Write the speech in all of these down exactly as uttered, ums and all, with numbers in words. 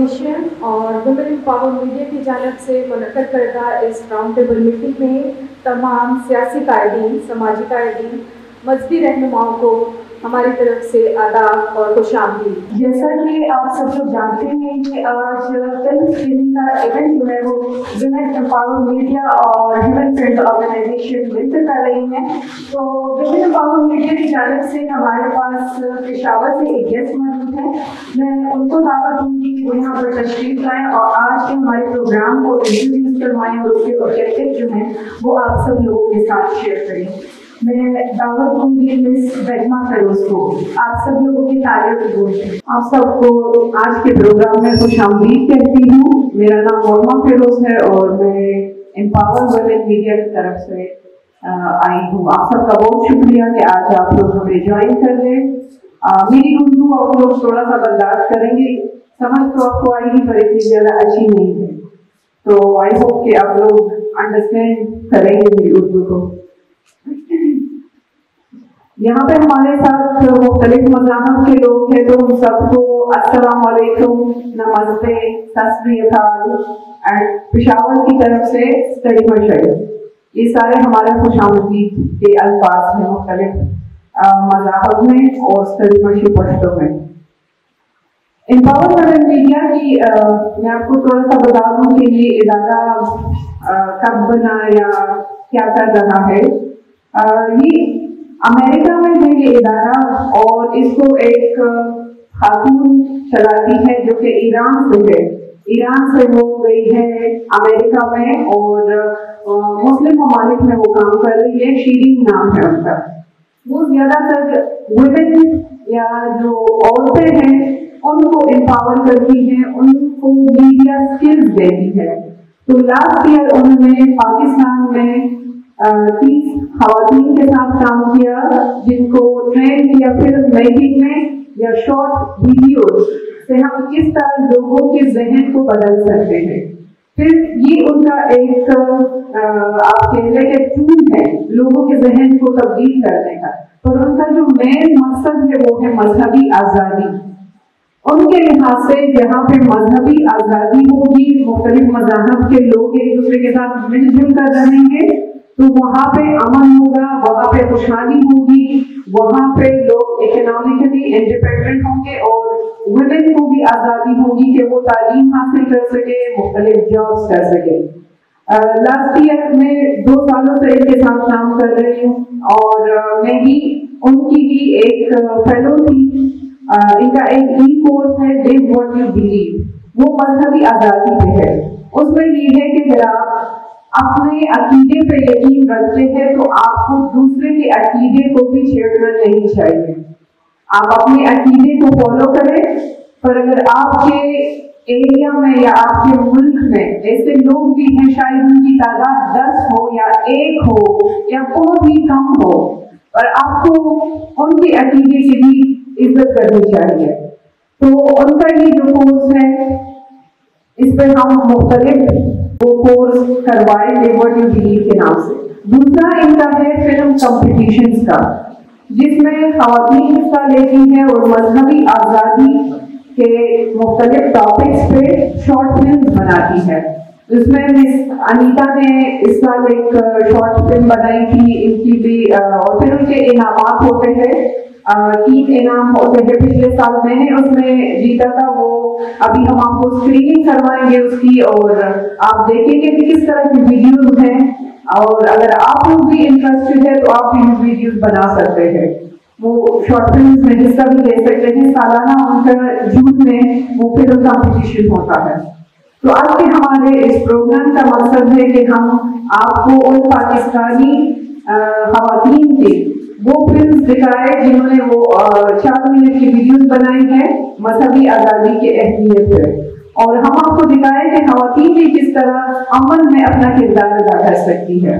Foundation اور women empower media کی جانب سے منعقد کردہ اس راؤنڈ ٹیبل میٹنگ میں تمام سیاسی قائدین، سماجی قائدین، مذہبی رہنماؤں کو ہماری طرف سے آداب اور خوش آمدید۔ جیسا کہ آپ سب لوگ جانتے ہیں کہ آج فلم اسکریننگ کا ایونٹ جو ہے وہ ویمن امپاور میڈیا اور ہیومن فرینڈ آرگنائزیشن مل کر کر رہی ہیں۔ تو ویمن امپاور میڈیا کی جانب سے ہمارے پاس پشاور سے ایک گیسٹ موجود ہے، میں ان کو دعوت دوں گی کہ وہ یہاں پر تشریف لائیں اور آج کے ہمارے پروگرام کو انٹروڈیوس کروائیں اور اس کے آبجیکٹو جو ہیں وہ آپ سب لوگوں کے ساتھ شیئر کریں۔ میں دعوت دوں گی مس بیگما فیروز کو، آپ سب لوگوں کی تعریف کی بولتے۔ آپ سب کو آج کے پروگرام میں خوش آمدید کہتی ہوں۔ میرا نام بیگما فیروز ہے اور میں امپاور ویمن میڈیا کی طرف سے آئی ہوں۔ آپ سب کا بہت شکریہ کہ آج آپ لوگ ہمیں جوائن کر لیں۔ میری اردو آپ لوگ تھوڑا سا برداشت کریں گے، سمجھ تو آپ کو آئی گی پر اتنی زیادہ اچھی نہیں ہے، تو آئی ہوپ کہ آپ لوگ انڈرسٹینڈ کریں گے میری اردو کو۔ یہاں پہ ہمارے ساتھ مختلف مذاہب کے لوگ ہیں، تو ہم سب کو السلام علیکم، نمستے، ست سری اکال اینڈ پشاور کی طرف سے اسٹڈی مشائی، یہ سارے ہمارے خوش آمدید کے الفاظ ہیں مختلف مذاہب میں اور اسٹڈی مشی پشتوں میں۔ امپاور ویمن میڈیا کی میں آپ کو تھوڑا سا بتا دوں کہ یہ ادارہ کب بنا یا کیا کر رہا ہے۔ یہ امریکہ میں ہے یہ ادارہ، اور اس کو ایک خاتون چلاتی ہے جو کہ ایران سے ہے۔ ایران سے وہ گئی ہے امریکہ میں اور مسلم ممالک میں وہ کام کر رہی ہے۔ شیرین نام ہے ان کا۔ وہ زیادہ تر ویمن یا جو عورتیں ہیں ان کو امپاور کرتی ہیں، ان کو میڈیا اسکلز دیتی ہے۔ تو لاسٹ ایئر انہوں نے پاکستان میں تیس خواتین کے ساتھ کام کیا جن کو ٹرین کیا فلم میکنگ میں یا شارٹ ویڈیوز سے ہم کس طرح لوگوں کے ذہن کو بدل سکتے ہیں۔ پھر یہ ان کا ایک آپ کہہ لیں کہ ٹول ہے لوگوں کے ذہن کو تبدیل کرنے کا، اور ان کا جو مین مقصد ہے وہ ہے مذہبی آزادی۔ ان کے لحاظ سے جہاں پہ مذہبی آزادی ہوگی، مختلف مذاہب کے لوگ ایک دوسرے کے ساتھ مل جل کر رہیں گے، تو وہاں پہ امن ہوگا، وہاں پہ خوشحالی ہوگی، وہاں پہ لوگ اکنامکلی انڈیپینڈنٹ ہوں گے، اور ویمن کو بھی آزادی ہوگی کہ وہ تعلیم حاصل کر سکے، مختلف جابس کر سکے۔ لاسٹ ایئر میں دو سالوں سے ان کے ساتھ کام کر رہی ہوں، اور میں بھی ان کی بھی ایک فیلو تھی۔ ان کا ایک ای کورس ہے لیو واٹ یو بلیو، وہ مذہبی آزادی پہ ہے۔ اس میں یہ ہے کہ اگر آپ اپنے عقیدے پہ یقین رکھتے ہیں تو آپ کو دوسرے کے عقیدے کو بھی چھیڑنا نہیں چاہیے۔ آپ اپنے عقیدے کو فالو کریں، پر اگر آپ کے ایریا میں یا آپ کے ملک میں ایسے لوگ بھی ہیں، شاید ان کی تعداد دس ہو یا ایک ہو یا بہت ہی کم ہو، پر آپ کو ان کے عقیدے کی بھی عزت کرنی چاہیے۔ تو ان کا یہ جو کورس ہے اس پہ ہم مختلف وہ کورس کروائے لیو واٹ یو بلیو کے نام سے۔ دوسرا ان کا ہے فلم کمپٹیشنز کا، جس میں خواتین حصہ لیتی ہیں اور مذہبی آزادی کے مختلف ٹاپکس پہ شارٹ فلمز بناتی ہے۔ اس میں مس انیتا نے اس سال ایک شارٹ فلم بنائی تھی، ان کی بھی، اور پھر ان کے انعامات ہوتے ہیں، تین انعام ہوتے ہیں۔ پچھلے سال میں نے اس میں جیتا تھا، وہ ابھی ہم آپ کو اسکریننگ کروائیں گے اس کی، اور آپ دیکھیں گے کہ کس طرح کی ویڈیوز ہیں، اور اگر آپ لوگ بھی انٹرسٹڈ ہے تو آپ بھی ویڈیوز بنا سکتے ہیں۔ وہ شارٹ فلمز میں حصہ بھی لے سکتے ہیں، سالانہ ان کا جون میں وہ فلم کمپٹیشن ہوتا ہے۔ تو آج کے ہمارے اس پروگرام کا مقصد ہے کہ ہم آپ کو ان پاکستانی خواتین کے وہ فلمز دکھائے جنہوں نے وہ چار منٹ کی ویڈیوز بنائی ہیں مذہبی آزادی کی اہمیت پہ، اور ہم آپ کو دکھائے کہ خواتین بھی کس طرح امن میں اپنا کردار ادا کر سکتی ہے۔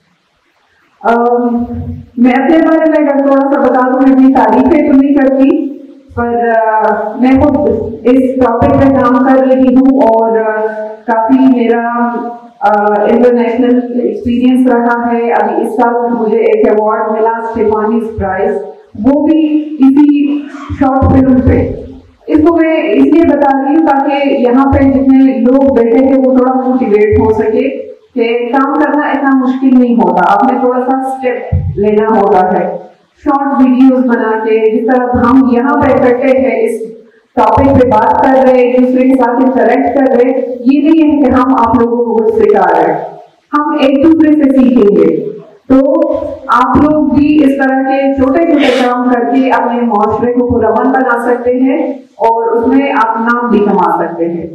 میں اپنے بارے میں اگر تھوڑا سا بتا دوں، میں اپنی تعریفیں تو نہیں کرتی، پر میں خود اس ٹاپک پہ کام کر رہی ہوں، اور کافی میرا انٹرنیشنل ایکسپیرینس رہا ہے۔ ابھی اس سال مجھے ایک ایوارڈ ملا اسٹیفانیز پرائز، وہ بھی اسی شارٹ فلم پہ۔ اس کو میں اس لیے بتا رہی ہوں تاکہ یہاں پہ جتنے لوگ بیٹھے تھے وہ تھوڑا موٹیویٹ ہو سکے کہ کام کرنا اتنا مشکل نہیں ہوتا، آپ نے تھوڑا سا اسٹیپ لینا ہوتا ہے. شارٹ ویڈیوز بنا کے جس طرح ہم یہاں پہ اکٹھے ہیں اس ٹاپک پہ بات کر رہے ہیں، ایک دوسرے کے ساتھ انٹریکٹ کر رہے، یہ نہیں ہے کہ ہم آپ لوگوں کو کچھ سکھا رہے ہیں، ہم ایک دوسرے سے سیکھیں گے. تو آپ لوگ بھی اس طرح کے چھوٹے چھوٹے کام کر کے اپنے معاشرے کو پرامن بنا سکتے ہیں اور اس میں آپ نام بھی کما سکتے ہیں.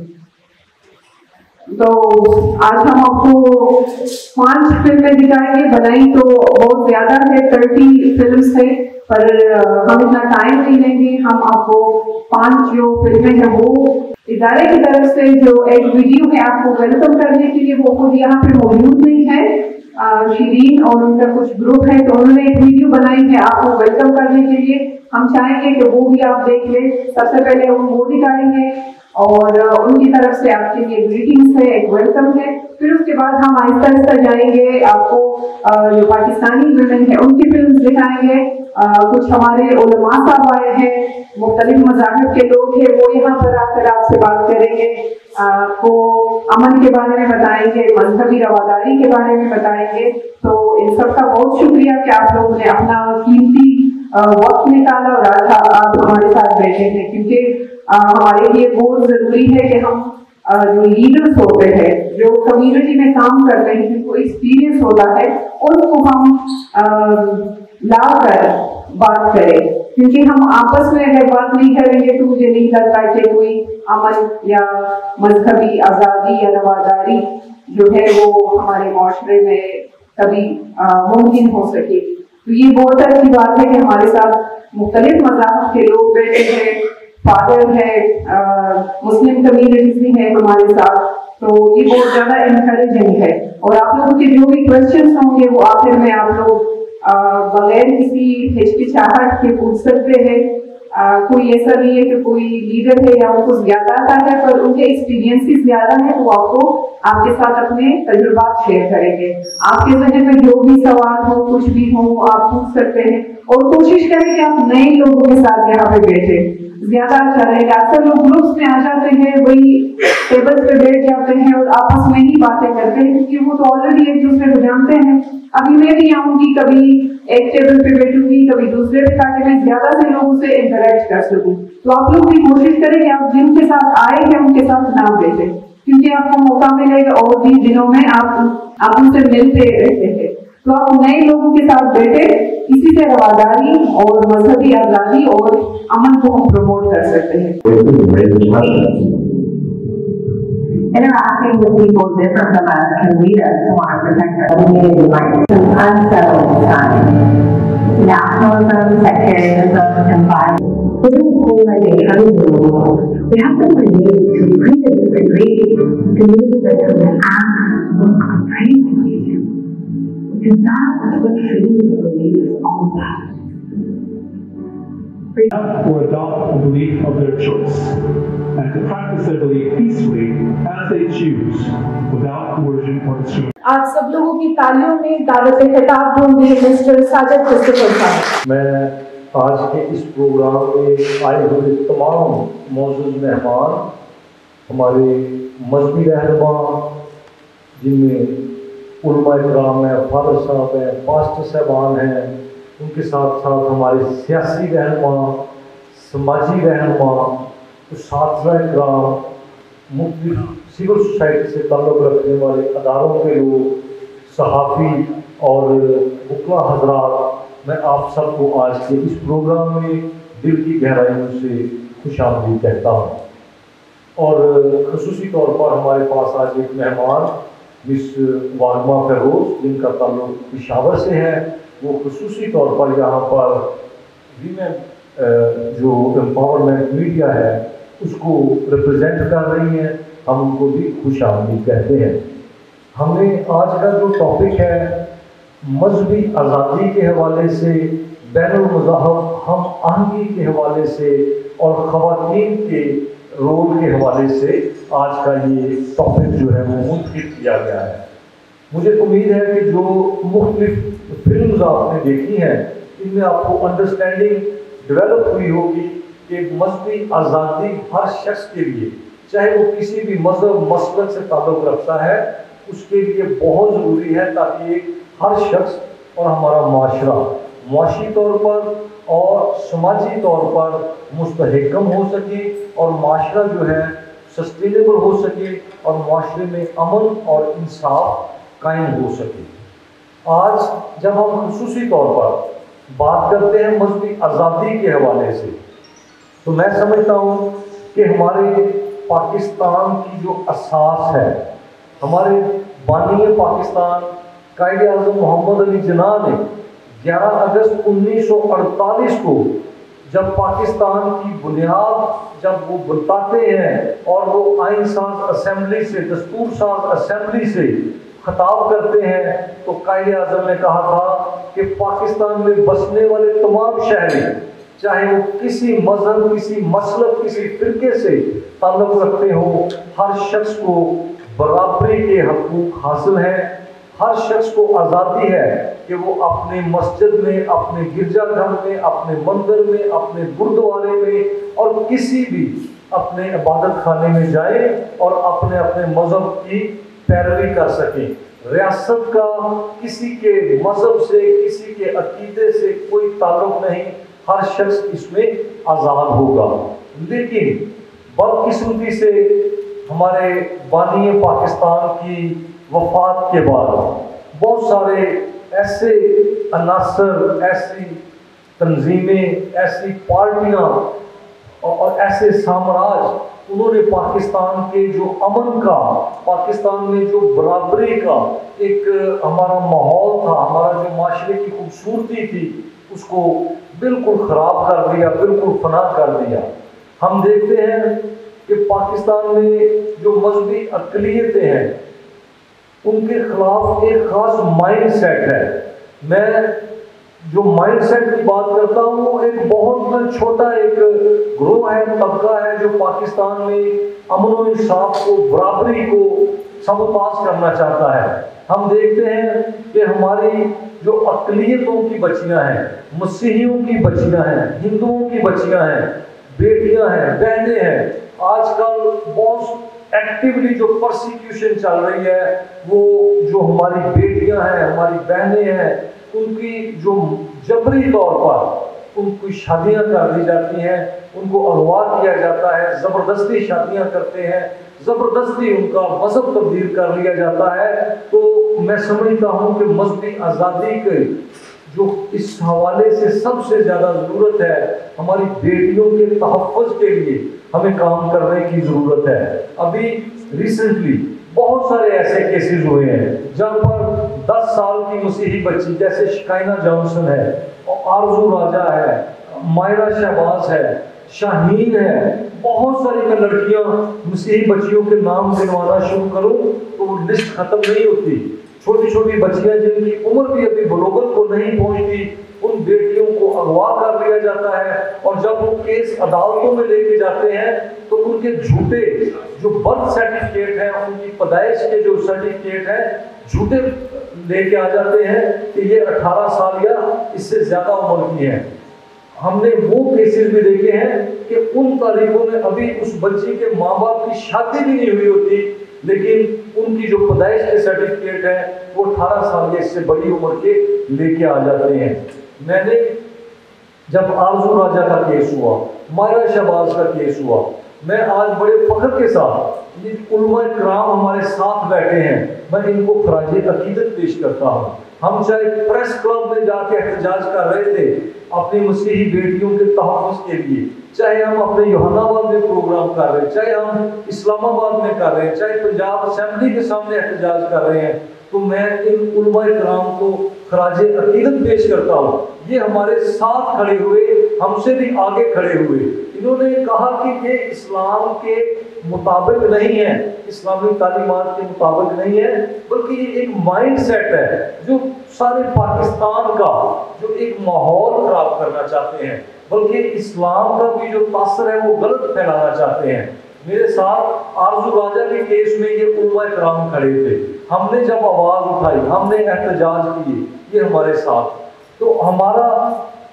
تو آج ہم آپ کو پانچ فلمیں دکھائیں گے، بنائی تو بہت زیادہ ہے، تھرٹی فلمس ہے، پر ہم اتنا ٹائم نہیں لیں گے. ہم آپ کو پانچ جو فلمیں ہیں وہ ادارے کی طرف سے جو ایک ویڈیو ہے آپ کو ویلکم کرنے کے لیے، وہ خود یہاں پہ موجود نہیں ہے، شیرین اور ان کا کچھ گروپ ہے تو انہوں نے ایک ویڈیو بنائی ہے آپ کو ویلکم کرنے کے لیے. ہم چاہیں گے کہ وہ بھی آپ دیکھ لیں. سب سے پہلے ہم وہ دکھائیں گے اور ان کی طرف سے آپ کے لیے گریٹنگس ہے، ایک ویلکم ہے. پھر اس کے بعد ہم آہستہ آہستہ جائیں گے، آپ کو جو پاکستانی ویمن ہے ان کی فلمس دکھائیں گے. کچھ ہمارے علماء صاحب آئے ہیں، مختلف مذاہب کے لوگ ہیں، وہ یہاں پر آ کر آپ سے بات کریں گے، آپ کو امن کے بارے میں بتائیں گے، مذہبی رواداری کے بارے میں بتائیں گے. تو ان سب کا بہت شکریہ کہ آپ لوگوں نے اپنا قیمتی وقت نکالا اور آج آپ ہمارے ساتھ بیٹھے ہیں، کیونکہ ہمارے لیے بہت ضروری ہے کہ ہم جو لیڈرز ہوتے ہیں، جو کمیونٹی میں کام کرتے ہیں، جن کو ایکسپیرئنس ہوتا ہے، ان کو ہم لا کر بات کریں. کیونکہ ہم آپس میں اگر بات نہیں کریں گے تو مجھے نہیں لگتا کہ کوئی امن یا مذہبی آزادی یا رواداری جو ہے وہ ہمارے معاشرے میں کبھی ممکن ہو سکے. تو یہ بہت اچھی بات ہے کہ ہمارے ساتھ مختلف مذاہب کے لوگ بیٹھے ہیں، فادر ہے، مسلم کمیونٹیز بھی ہیں ہمارے ساتھ. تو یہ بہت زیادہ انکریجنگ ہے. اور آپ لوگوں کے جو بھی کوشچنس ہوں گے وہ آخر میں آپ لوگ بغیر کسی ہچکچاہٹ کے پوچھ سکتے ہیں. کوئی ایسا نہیں ہے کہ کوئی لیڈر ہے یا ان کو زیادہ آتا ہے، پر ان کے ایکسپیرینس زیادہ ہیں، وہ آپ کو آپ کے ساتھ اپنے تجربات شیئر کریں گے. آپ کے ذہن میں جو بھی سوال ہو، کچھ بھی ہو، آپ پوچھ سکتے ہیں. اور کوشش کریں کہ آپ نئے لوگوں کے ساتھ یہاں پہ بیٹھے، زیادہ اچھا رہے گا. اکثر لوگ گروپس میں آ جاتے ہیں، وہی ٹیبل پہ بیٹھ جاتے ہیں اور آپس میں ہی باتیں کرتے ہیں، کیونکہ وہ تو آلریڈی ایک دوسرے کو جانتے ہیں. ابھی میں بھی آؤں گی، کبھی ایک ٹیبل پہ بیٹھوں گی، کبھی دوسرے پہ، تاکہ میں زیادہ سے لوگوں سے انٹریکٹ کر سکوں. تو آپ لوگ بھی کوشش کریں کہ آپ جن کے ساتھ آئے ہیں ان کے ساتھ نہ بیٹھیں، کیونکہ آپ کو موقع ملے گا اور بھی دنوں میں آپ آپ ان سے ملتے رہتے ہیں. تو آپ نئے لوگوں کے ساتھ بیٹھے، اسی سے رواداری اور مذہبی آزادی اور امن کو ہم پروموٹ کر سکتے ہیں. Interacting with people different from us can lead us to want to protect our community rights in unsettled times. Nationalism, sectarianism, and violence. Within polarization of the world, we have to find ways to agree to disagree, to use this as an act of comprehension. Because that is what freedom of belief is all about. Or adopt a belief of their choice, and to practice their belief peacefully as they choose, without coercion or restraint. آپ سب لوگوں کی تالیوں میں دعوت خطاب دوں گی mister Sajid Christopher صاحب. میں آج کے اس پروگرام میں آئے ہوئے تمام معزز مہمان، ہمارے مذہبی رہنما جن میں علماء کرام ہیں، فادر صاحب ہیں، پاسٹر صاحبان ہیں، ان کے ساتھ ساتھ ہمارے سیاسی رہنما، سماجی رہنما، اساتذہ کرام، مختلف سول سوسائٹی سے تعلق رکھنے والے اداروں کے لوگ، صحافی اور وکلا حضرات، میں آپ سب کو آج کے اس پروگرام میں دل کی گہرائیوں سے خوش آمدید کہتا ہوں. اور خصوصی طور پر ہمارے پاس آج ایک مہمان مس واگما فیروز، جن کا تعلق پشاور سے ہے، وہ خصوصی طور پر یہاں پر ویمن جو امپاورمنٹ میڈیا ہے اس کو ریپرزینٹ کر رہی ہیں. ہم ان کو بھی خوش آمدید کہتے ہیں. ہم نے آج کا جو ٹاپک ہے مذہبی آزادی کے حوالے سے، بین المذاہب ہم آہنگی کے حوالے سے اور خواتین کے رول کے حوالے سے آج کا یہ ٹاپک جو ہے وہ منتخب کیا گیا ہے. مجھے امید ہے کہ جو مختلف فلمز آپ نے دیکھی ہیں ان میں آپ کو انڈرسٹینڈنگ ڈیولپ ہوئی ہوگی کہ مذہبی آزادی ہر شخص کے لیے، چاہے وہ کسی بھی مذہب مسلک سے تعلق رکھتا ہے، اس کے لیے بہت ضروری ہے، تاکہ ہر شخص اور ہمارا معاشرہ معاشی طور پر اور سماجی طور پر مستحکم ہو سکے، اور معاشرہ جو ہے سسٹینیبل ہو سکے، اور معاشرے میں امن اور انصاف قائم ہو سکے۔ آج جب ہم خصوصی طور پر بات کرتے ہیں مذہبی آزادی کے حوالے سے، تو میں سمجھتا ہوں کہ ہمارے پاکستان کی جو اساس ہے، ہمارے بانی پاکستان قائد اعظم محمد علی جناح نے گیارہ اگست انیس سو اڑتالیس کو جب پاکستان کی بنیاد جب وہ بتاتے ہیں اور وہ آئین ساز اسمبلی سے، دستور ساز اسمبلی سے خطاب کرتے ہیں، تو قائد اعظم نے کہا تھا کہ پاکستان میں بسنے والے تمام شہری، چاہے وہ کسی مذہب، کسی مسلک، کسی فرقے سے تعلق رکھتے ہوں، ہر شخص کو برابری کے حقوق حاصل ہیں، ہر شخص کو آزادی ہے کہ وہ اپنے مسجد میں، اپنے گرجا گھر میں، اپنے مندر میں، اپنے گردوارے میں اور کسی بھی اپنے عبادت خانے میں جائیں اور اپنے اپنے مذہب کی پیروی کر سکیں۔ ریاست کا کسی کے مذہب سے، کسی کے عقیدے سے کوئی تعلق نہیں، ہر شخص اس میں آزاد ہوگا۔ لیکن بدقسمتی سے ہمارے بانی پاکستان کی وفات کے بعد بہت سارے ایسے عناصر، ایسی تنظیمیں، ایسی پارٹیاں اور ایسے سامراج، انہوں نے پاکستان کے جو امن کا، پاکستان میں جو برابری کا ایک ہمارا ماحول تھا، ہمارا جو معاشرے کی خوبصورتی تھی، اس کو بالکل خراب کر دیا، بالکل فنا کر دیا۔ ہم دیکھتے ہیں کہ پاکستان میں جو مذہبی اقلیتیں ہیں، ان کے خلاف ایک خاص مائنڈ سیٹ ہے۔ میں جو مائنڈ سیٹ کی بات کرتا ہوں، وہ ایک بہت چھوٹا ایک گروہ ہے، طبقہ ہے، جو پاکستان میں امن و انصاف کو، برابری کو سبوتاژ کرنا چاہتا ہے۔ ہم دیکھتے ہیں کہ ہماری جو اقلیتوں کی بچیاں ہیں، مسیحیوں کی بچیاں ہیں، ہندوؤں کی بچیاں ہیں، بیٹیاں ہیں، بہنیں ہیں، آج کل بہت ایکٹیولی جو پرسیکیوشن چل رہی ہے، وہ جو ہماری بیٹیاں ہیں، ہماری بہنیں ہیں، ان کی جو جبری طور پر ان کی شادیاں کر دی جاتی ہیں، ان کو اغوا کیا جاتا ہے، زبردستی شادیاں کرتے ہیں، زبردستی ان کا مذہب تبدیل کر لیا جاتا ہے۔ تو میں سمجھتا ہوں کہ مذہبی آزادی کے جو اس حوالے سے سب سے زیادہ ضرورت ہے، ہماری بیٹیوں کے تحفظ کے لیے ہمیں کام کرنے کی ضرورت ہے۔ ابھی ریسنٹلی بہت سارے ایسے کیسز ہوئے ہیں جہاں پر دس سال کی مسیحی بچی جیسے شکائنہ جانسن ہے، آرزو راجہ ہے، مائرہ شہباز ہے، شاہین ہے، بہت ساری میں لڑکیاں مسیحی بچیوں کے نام گنوانا شروع کروں تو وہ لسٹ ختم نہیں ہوتی۔ چھوٹی چھوٹی بچیاں جن کی عمر بھی ابھی بلوغت کو نہیں پہنچتی، ان بیٹیوں کو اغوا کر لیا جاتا ہے، اور جب وہ کیس عدالتوں میں لے کے جاتے ہیں تو ان کے جھوٹے جو برتھ سرٹیفکیٹ ہیں، ان کی پیدائش کے جو سرٹیفکیٹ ہیں، جھوٹے لے کے آ جاتے ہیں کہ یہ اٹھارہ سال یا اس سے زیادہ عمر کی ہیں۔ ہم نے وہ کیسز بھی دیکھے ہیں کہ ان تاریخوں میں ابھی اس بچی کے ماں باپ کی شادی بھی نہیں ہوئی ہوتی، لیکن ان کی جو پیدائش کے سرٹیفکیٹ ہیں وہ اٹھارہ سال یا اس سے بڑی عمر کے لے کے آ جاتے ہیں۔ میں نے جب آرزو راجہ کا کیس ہوا، مائرہ شہباز کا کیس ہوا، میں آج بڑے فخر کے ساتھ یہ علماء کرام ہمارے ساتھ بیٹھے ہیں، میں ان کو خراج عقیدت پیش کرتا ہوں۔ ہم چاہے پریس کلب میں جا کے احتجاج کر رہے تھے اپنی مسیحی بیٹیوں کے تحفظ کے لیے، چاہے ہم اپنے یوحنا آباد میں پروگرام کر رہے ہیں، چاہے ہم اسلام آباد میں کر رہے ہیں، چاہے پنجاب اسمبلی کے سامنے احتجاج کر رہے ہیں، تو میں ان علماء کرام کو خراج عقیدت پیش کرتا ہوں۔ یہ ہمارے ساتھ کھڑے ہوئے، ہم سے بھی آگے کھڑے ہوئے، انہوں نے کہا کہ یہ اسلام کے مطابق نہیں ہے، اسلامی تعلیمات کے مطابق نہیں ہے، بلکہ یہ ایک مائنڈ سیٹ ہے جو سارے پاکستان کا جو ایک ماحول خراب کرنا چاہتے ہیں، بلکہ اسلام کا بھی جو تاثر ہے وہ غلط پھیلانا چاہتے ہیں۔ میرے ساتھ آرزو راجہ کے کیس میں یہ علماء کرام کھڑے تھے، ہم نے جب آواز اٹھائی، ہم نے احتجاج کیے، یہ ہمارے ساتھ۔ تو ہمارا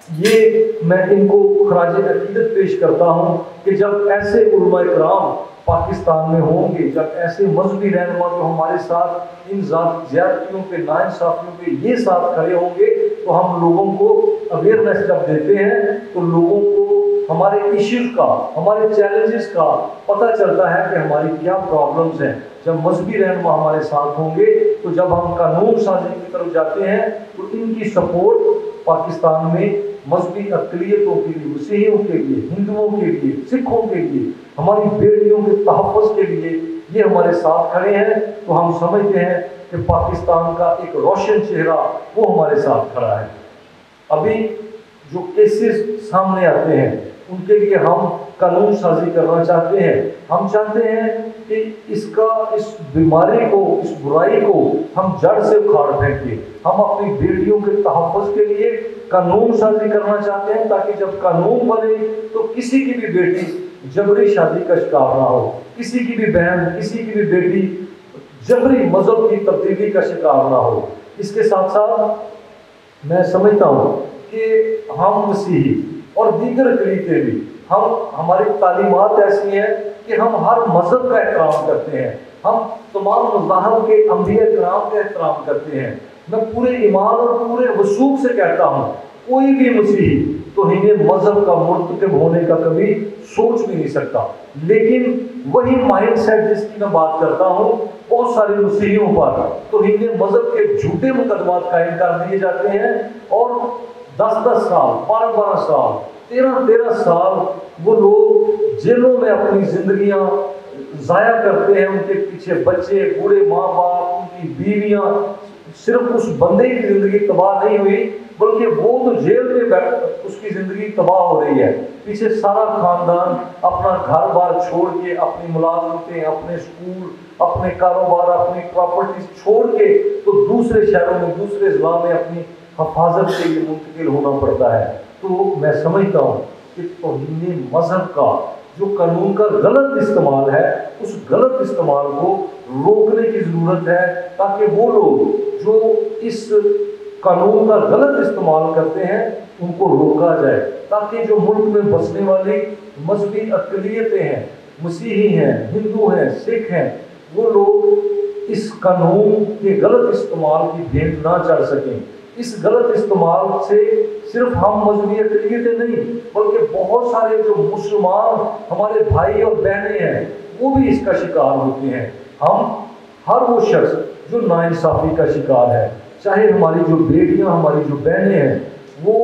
یہ میں ان کو خراج عقیدت پیش کرتا ہوں کہ جب ایسے علماء کرام پاکستان میں ہوں گے، جب ایسے مذہبی رہنما جو ہمارے ساتھ ان ذات زیادتیوں پہ، ناانصافیوں پہ یہ ساتھ کھڑے ہوں گے، تو ہم لوگوں کو اویئرنیس جب دیتے ہیں تو لوگوں کو ہمارے ایشوز کا، ہمارے چیلنجز کا پتہ چلتا ہے کہ ہماری کیا پرابلمز ہیں۔ جب مذہبی رہنما ہمارے ساتھ ہوں گے تو جب ہم قانون سازی کی طرف جاتے ہیں تو ان کی سپورٹ پاکستان میں مذہبی اقلیتوں کے لیے، مسیحیوں کے لیے، ہندوؤں کے لیے، سکھوں کے لیے، ہماری بیٹیوں کے تحفظ کے لیے یہ ہمارے ساتھ کھڑے ہیں، تو ہم سمجھتے ہیں کہ پاکستان کا ایک روشن چہرہ وہ ہمارے ساتھ کھڑا ہے۔ ابھی جو کیسز سامنے آتے ہیں ان کے لیے ہم قانون سازی کرنا چاہتے ہیں۔ ہم چاہتے ہیں کہ اس کا، اس بیماری کو، اس برائی کو ہم جڑ سے اکھاڑ پھینکیں۔ ہم اپنی بیٹیوں کے تحفظ کے لیے قانون سازی کرنا چاہتے ہیں تاکہ جب قانون بنے تو کسی کی بھی بیٹی جبری شادی کا شکار نہ ہو، کسی کی بھی بہن، کسی کی بھی بیٹی جبری مذہب کی تبدیلی کا شکار نہ ہو۔ اس کے ساتھ ساتھ میں سمجھتا ہوں کہ ہم مسیحی اور دیگر اقلیتیں بھی، ہم ہماری تعلیمات ایسی ہیں کہ ہم ہر مذہب کا احترام کرتے ہیں، ہم تمام مذاہب کے انبیاء کرام کا احترام کرتے ہیں۔ میں پورے ایمان اور پورے وثوق سے کہتا ہوں کوئی بھی مسیحی توہین مذہب کا مرتکب ہونے کا کبھی سوچ بھی نہیں سکتا، لیکن وہی مائنڈ سیٹ جس کی میں بات کرتا ہوں، بہت سارے مسیحیوں پر توہین مذہب کے جھوٹے مقدمات قائم کر دیے جاتے ہیں اور دس دس سال، بارہ بارہ سال، تیرہ تیرہ سال وہ لوگ جیلوں میں اپنی زندگیاں ضائع کرتے ہیں، ان کے پیچھے بچے، بوڑھے ماں باپ، ان کی بیویاں، صرف اس بندے کی زندگی تباہ نہیں ہوئی بلکہ وہ تو جیل میں بیٹھ اس کی زندگی تباہ ہو رہی ہے، پیچھے سارا خاندان اپنا گھر بار چھوڑ کے، اپنی ملازمتیں، اپنے اسکول، اپنے کاروبار، اپنی پراپرٹیز چھوڑ کے تو دوسرے شہروں میں، دوسرے اضلاع میں اپنی حفاظت کے لیے منتقل ہونا پڑتا ہے۔ تو میں سمجھتا ہوں کہ توہین مذہب کا جو قانون کا غلط استعمال ہے، اس غلط استعمال کو روکنے کی ضرورت ہے تاکہ وہ لوگ جو اس قانون کا غلط استعمال کرتے ہیں ان کو روکا جائے، تاکہ جو ملک میں بسنے والی مذہبی اقلیتیں ہیں، مسیحی ہیں، ہندو ہیں، سکھ ہیں، وہ لوگ اس قانون کے غلط استعمال کی بھینٹ نہ چڑھ سکیں۔ اس غلط استعمال سے صرف ہم مذہبی اقلیتیں نہیں بلکہ بہت سارے جو مسلمان ہمارے بھائی اور بہنیں ہیں وہ بھی اس کا شکار ہوتے ہیں۔ ہم ہر وہ شخص جو ناانصافی کا شکار ہے، چاہے ہماری جو بیٹیاں، ہماری جو بہنیں ہیں، وہ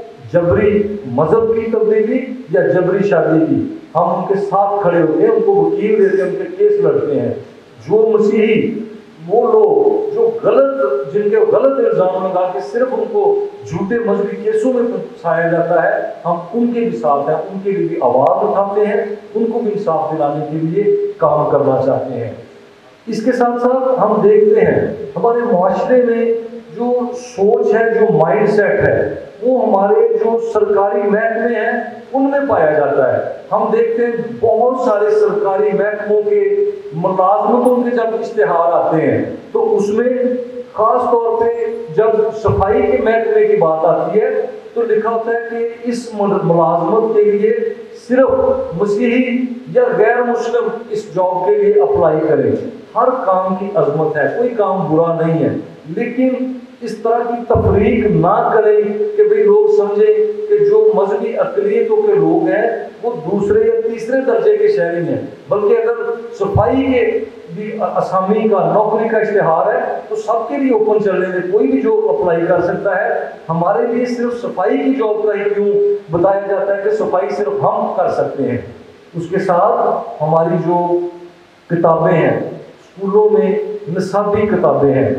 جبری مذہب کی تبدیلی یا جبری شادی کی، ہم ان کے ساتھ کھڑے ہوتے ہیں، ان کو وکیل دیتے ہیں، ان کے کیس لڑتے ہیں۔ جو مسیحی، وہ لوگ جو غلط، جن کے غلط الزام لگا کے صرف ان کو جھوٹے مذہبی کیسوں میں پھنسایا جاتا ہے، ہم ان کے بھی ساتھ ہیں، ان کے لیے بھی آواز اٹھاتے ہیں، ان کو بھی انصاف دلانے کے لیے کام کرنا چاہتے ہیں۔ اس کے ساتھ ساتھ ہم دیکھتے ہیں ہمارے معاشرے میں جو سوچ ہے، جو مائنڈ سیٹ ہے، وہ ہمارے جو سرکاری محکمے ہیں ان میں پایا جاتا ہے۔ ہم دیکھتے ہیں بہت سارے سرکاری محکموں کے ملازمتوں کے جب اشتہار آتے ہیں تو اس میں خاص طور پہ جب صفائی کے محکمے کی بات آتی ہے تو لکھا ہوتا ہے کہ اس ملازمت کے لیے صرف مسیحی یا غیر مسلم اس جاب کے لیے اپلائی کریں۔ ہر کام کی عظمت ہے، کوئی کام برا نہیں ہے، لیکن اس طرح کی تفریق نہ کریں کہ بھئی لوگ سمجھیں کہ جو مذہبی اقلیتوں کے لوگ ہیں وہ دوسرے یا تیسرے درجے کے شہری ہیں، بلکہ اگر صفائی کے بھی اسامی کا، نوکری کا اشتہار ہے تو سب کے لیے اوپن چلنے دیں، کوئی بھی جو اپلائی کر سکتا ہے۔ ہمارے لیے صرف صفائی کی جاب کا ہی کیوں بتایا جاتا ہے کہ صفائی صرف ہم کر سکتے ہیں؟ اس کے ساتھ ہماری جو کتابیں ہیں، اسکولوں میں نصابی کتابیں ہیں،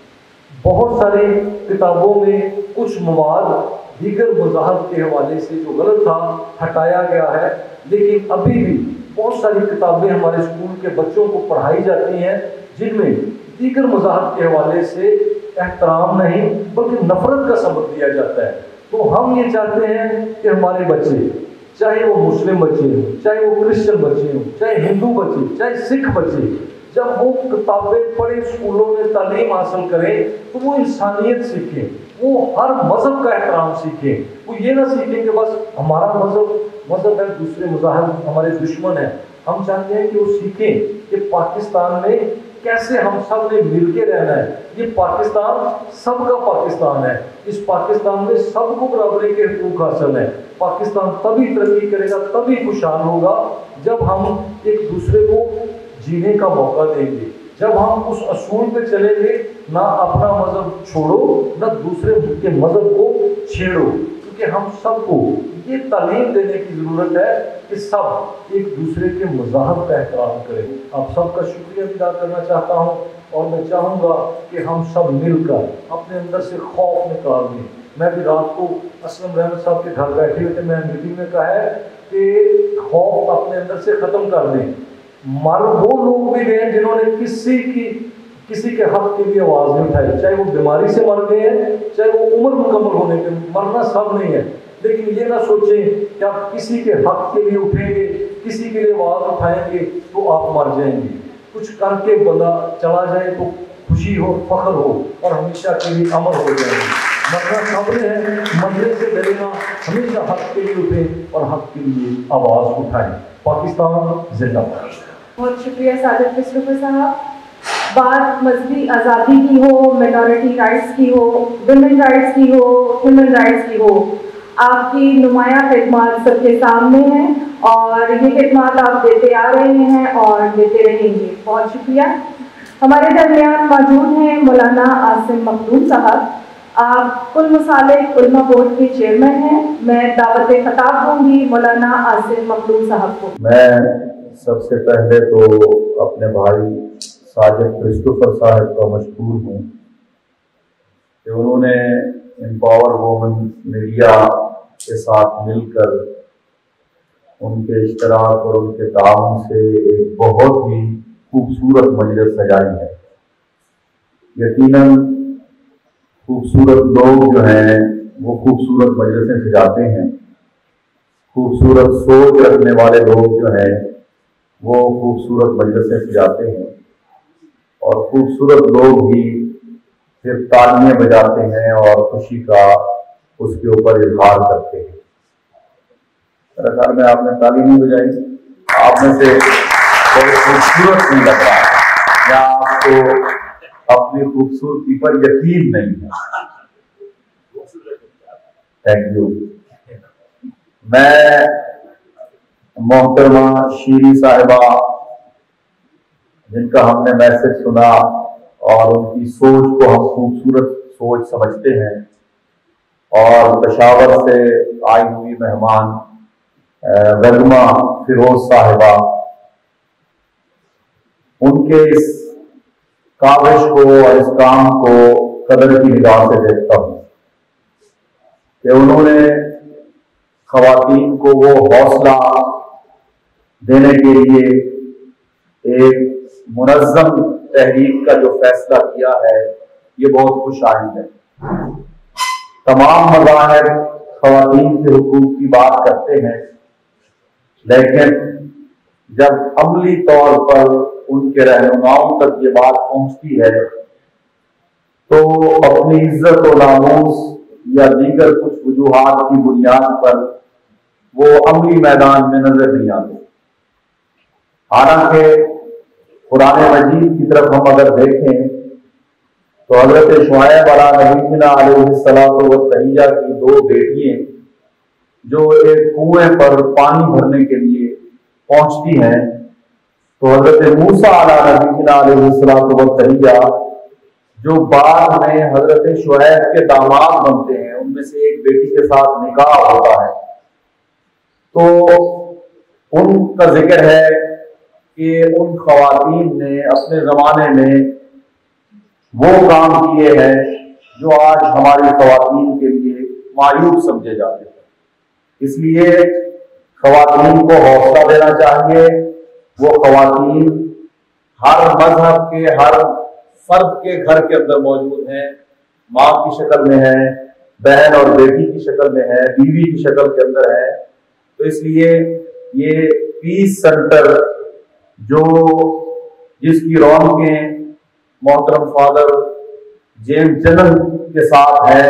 بہت ساری کتابوں میں کچھ مواد دیگر مذاہب کے حوالے سے جو غلط تھا ہٹایا گیا ہے، لیکن ابھی بھی بہت ساری کتابیں ہمارے اسکول کے بچوں کو پڑھائی جاتی ہیں جن میں دیگر مذاہب کے حوالے سے احترام نہیں بلکہ نفرت کا سبق دیا جاتا ہے۔ تو ہم یہ چاہتے ہیں کہ ہمارے بچے، چاہے وہ مسلم بچے ہوں، چاہے وہ کرسچن بچے ہوں، چاہے ہندو بچے، چاہے سکھ بچے، جب وہ کتابیں پڑھیں، اسکولوں میں تعلیم حاصل کریں تو وہ انسانیت سیکھیں، وہ ہر مذہب کا احترام سیکھیں. وہ یہ نہ سیکھیں کہ بس ہمارا مذہب مذہب ہے، دوسرے مذاہب ہمارے دشمن ہیں. ہم چاہتے ہیں کہ وہ سیکھیں کہ پاکستان میں کیسے ہم سب نے مل کے رہنا ہے. یہ پاکستان سب کا پاکستان ہے. اس پاکستان میں سب کو برابری کے حقوق حاصل ہیں. پاکستان تبھی ترقی کرے گا، تبھی خوشحال ہوگا جب ہم ایک دوسرے کو جینے کا موقع دیں گے، جب ہم اس اصول پہ چلیں گے نہ اپنا مذہب چھوڑو نہ دوسرے کے مذہب کو چھیڑو. کیونکہ ہم سب کو یہ تعلیم دینے کی ضرورت ہے کہ سب ایک دوسرے کے مذاہب کا احترام کریں. آپ سب کا شکریہ ادا کرنا چاہتا ہوں اور میں چاہوں گا کہ ہم سب مل کر اپنے اندر سے خوف نکال دیں. میں بھی رات کو اسلم رحمت صاحب کے گھر بیٹھے ہوئے تھے، میں میٹنگ میں کہا ہے کہ خوف اپنے اندر سے ختم کر دیں. مر وہ لوگ بھی گئے جنہوں نے کسی کی کسی کے حق کے لیے آواز نہیں اٹھائی، چاہے وہ بیماری سے مر گئے ہیں، چاہے وہ عمر مکمل ہونے کے. مرنا سب نہیں ہے، لیکن یہ نہ سوچیں کہ آپ کسی کے حق کے لیے اٹھیں گے، کسی کے لیے آواز اٹھائیں گے تو آپ مر جائیں گے. کچھ کر کے بندہ چلا جائے تو خوشی ہو، فخر ہو اور ہمیشہ کے لیے امر ہو جائیں گے. مرنا سب نے ہے، مرنے سے ڈرنا، ہمیشہ حق کے لیے اٹھیں اور حق کے لیے آواز اٹھائیں. پاکستان زندہ باد. بہت شکریہ ساجد کرسٹوفر صاحب. بات مذہبی آزادی کی ہو، مائنورٹی رائٹس کی ہو، ویمن رائٹس کی ہو، ہیومن رائٹس کی ہو، آپ کی نمایاں خدمات سب کے سامنے ہیں اور یہ خدمات آپ دیتے آ رہے ہیں اور دیتے رہیں گے. بہت شکریہ. ہمارے درمیان موجود ہیں مولانا عاصم مخدوم صاحب. آپ کل مصالح علماء بورڈ کے چیئرمین ہیں. میں دعوت خطاب دوں گی مولانا عاصم مخدوم صاحب کو. میں سب سے پہلے تو اپنے بھائی ساجد کرسٹوفر صاحب کا مشکور ہوں کہ انہوں نے امپاور وومن میڈیا کے ساتھ مل کر ان کے اشتراک اور ان کے تعاون سے ایک بہت ہی خوبصورت مجلس سجائی ہے. یقیناً خوبصورت لوگ جو ہیں وہ خوبصورت مجلسیں سجاتے ہیں، خوبصورت سوچ رکھنے والے لوگ جو ہیں وہ خوبصورت مجلسیں سجاتے ہیں اور خوبصورت لوگ ہی پھر تالیاں بجاتے ہیں اور خوشی کا اس کے اوپر اظہار کرتے ہیں. میرا خیال میں آپ نے تالی نہیں بجائی، آپ میں سے بہت خوبصورت نہیں لگ رہا ہے یا آپ کو اپنی خوبصورتی پر یقین نہیں ہے. Thank you. میں محترمہ شیری صاحبہ جن کا ہم نے میسج سنا اور ان کی سوچ کو ہم خوبصورت سوچ سمجھتے ہیں، اور پشاور سے آئی ہوئی مہمان رگما فیروز صاحبہ، ان کے اس کاوش کو اور اس کام کو قدر کی نگاہ سے دیکھتا ہوں کہ انہوں نے خواتین کو وہ حوصلہ دینے کے لیے ایک منظم تحریک کا جو فیصلہ کیا ہے یہ بہت خوش آئند ہے. تمام مذاہب خواتین کے حقوق کی بات کرتے ہیں، لیکن جب عملی طور پر ان کے رہنماؤں تک یہ بات پہنچتی ہے تو اپنی عزت و ناموس یا دیگر کچھ وجوہات کی بنیاد پر وہ عملی میدان میں نظر نہیں آتے. حالانکہ قرآن مجید کی طرف ہم اگر دیکھیں تو حضرت شعیب علیہ السلام و تحیہ کی دو بیٹیاں جو ایک کنویں پر پانی بھرنے کے لیے پہنچتی ہیں تو حضرت موسیٰ علیہ السلام و تحیہ جو بعد میں حضرت شعیب کے داماد بنتے ہیں، ان میں سے ایک بیٹی کے ساتھ نکاح ہوتا ہے، تو ان کا ذکر ہے کہ ان خواتین نے اپنے زمانے میں وہ کام کیے ہیں جو آج ہماری خواتین کے لیے معیوب سمجھے جاتے ہیں. اس لیے خواتین کو حوصلہ دینا چاہیے. وہ خواتین ہر مذہب کے ہر فرد کے گھر کے اندر موجود ہیں، ماں کی شکل میں ہے، بہن اور بیٹی کی شکل میں ہے، بیوی کی شکل کے اندر ہے. تو اس لیے یہ پیس سینٹر جو جس کی رونقیں محترم فادر جیمز جنل کے ساتھ ہے،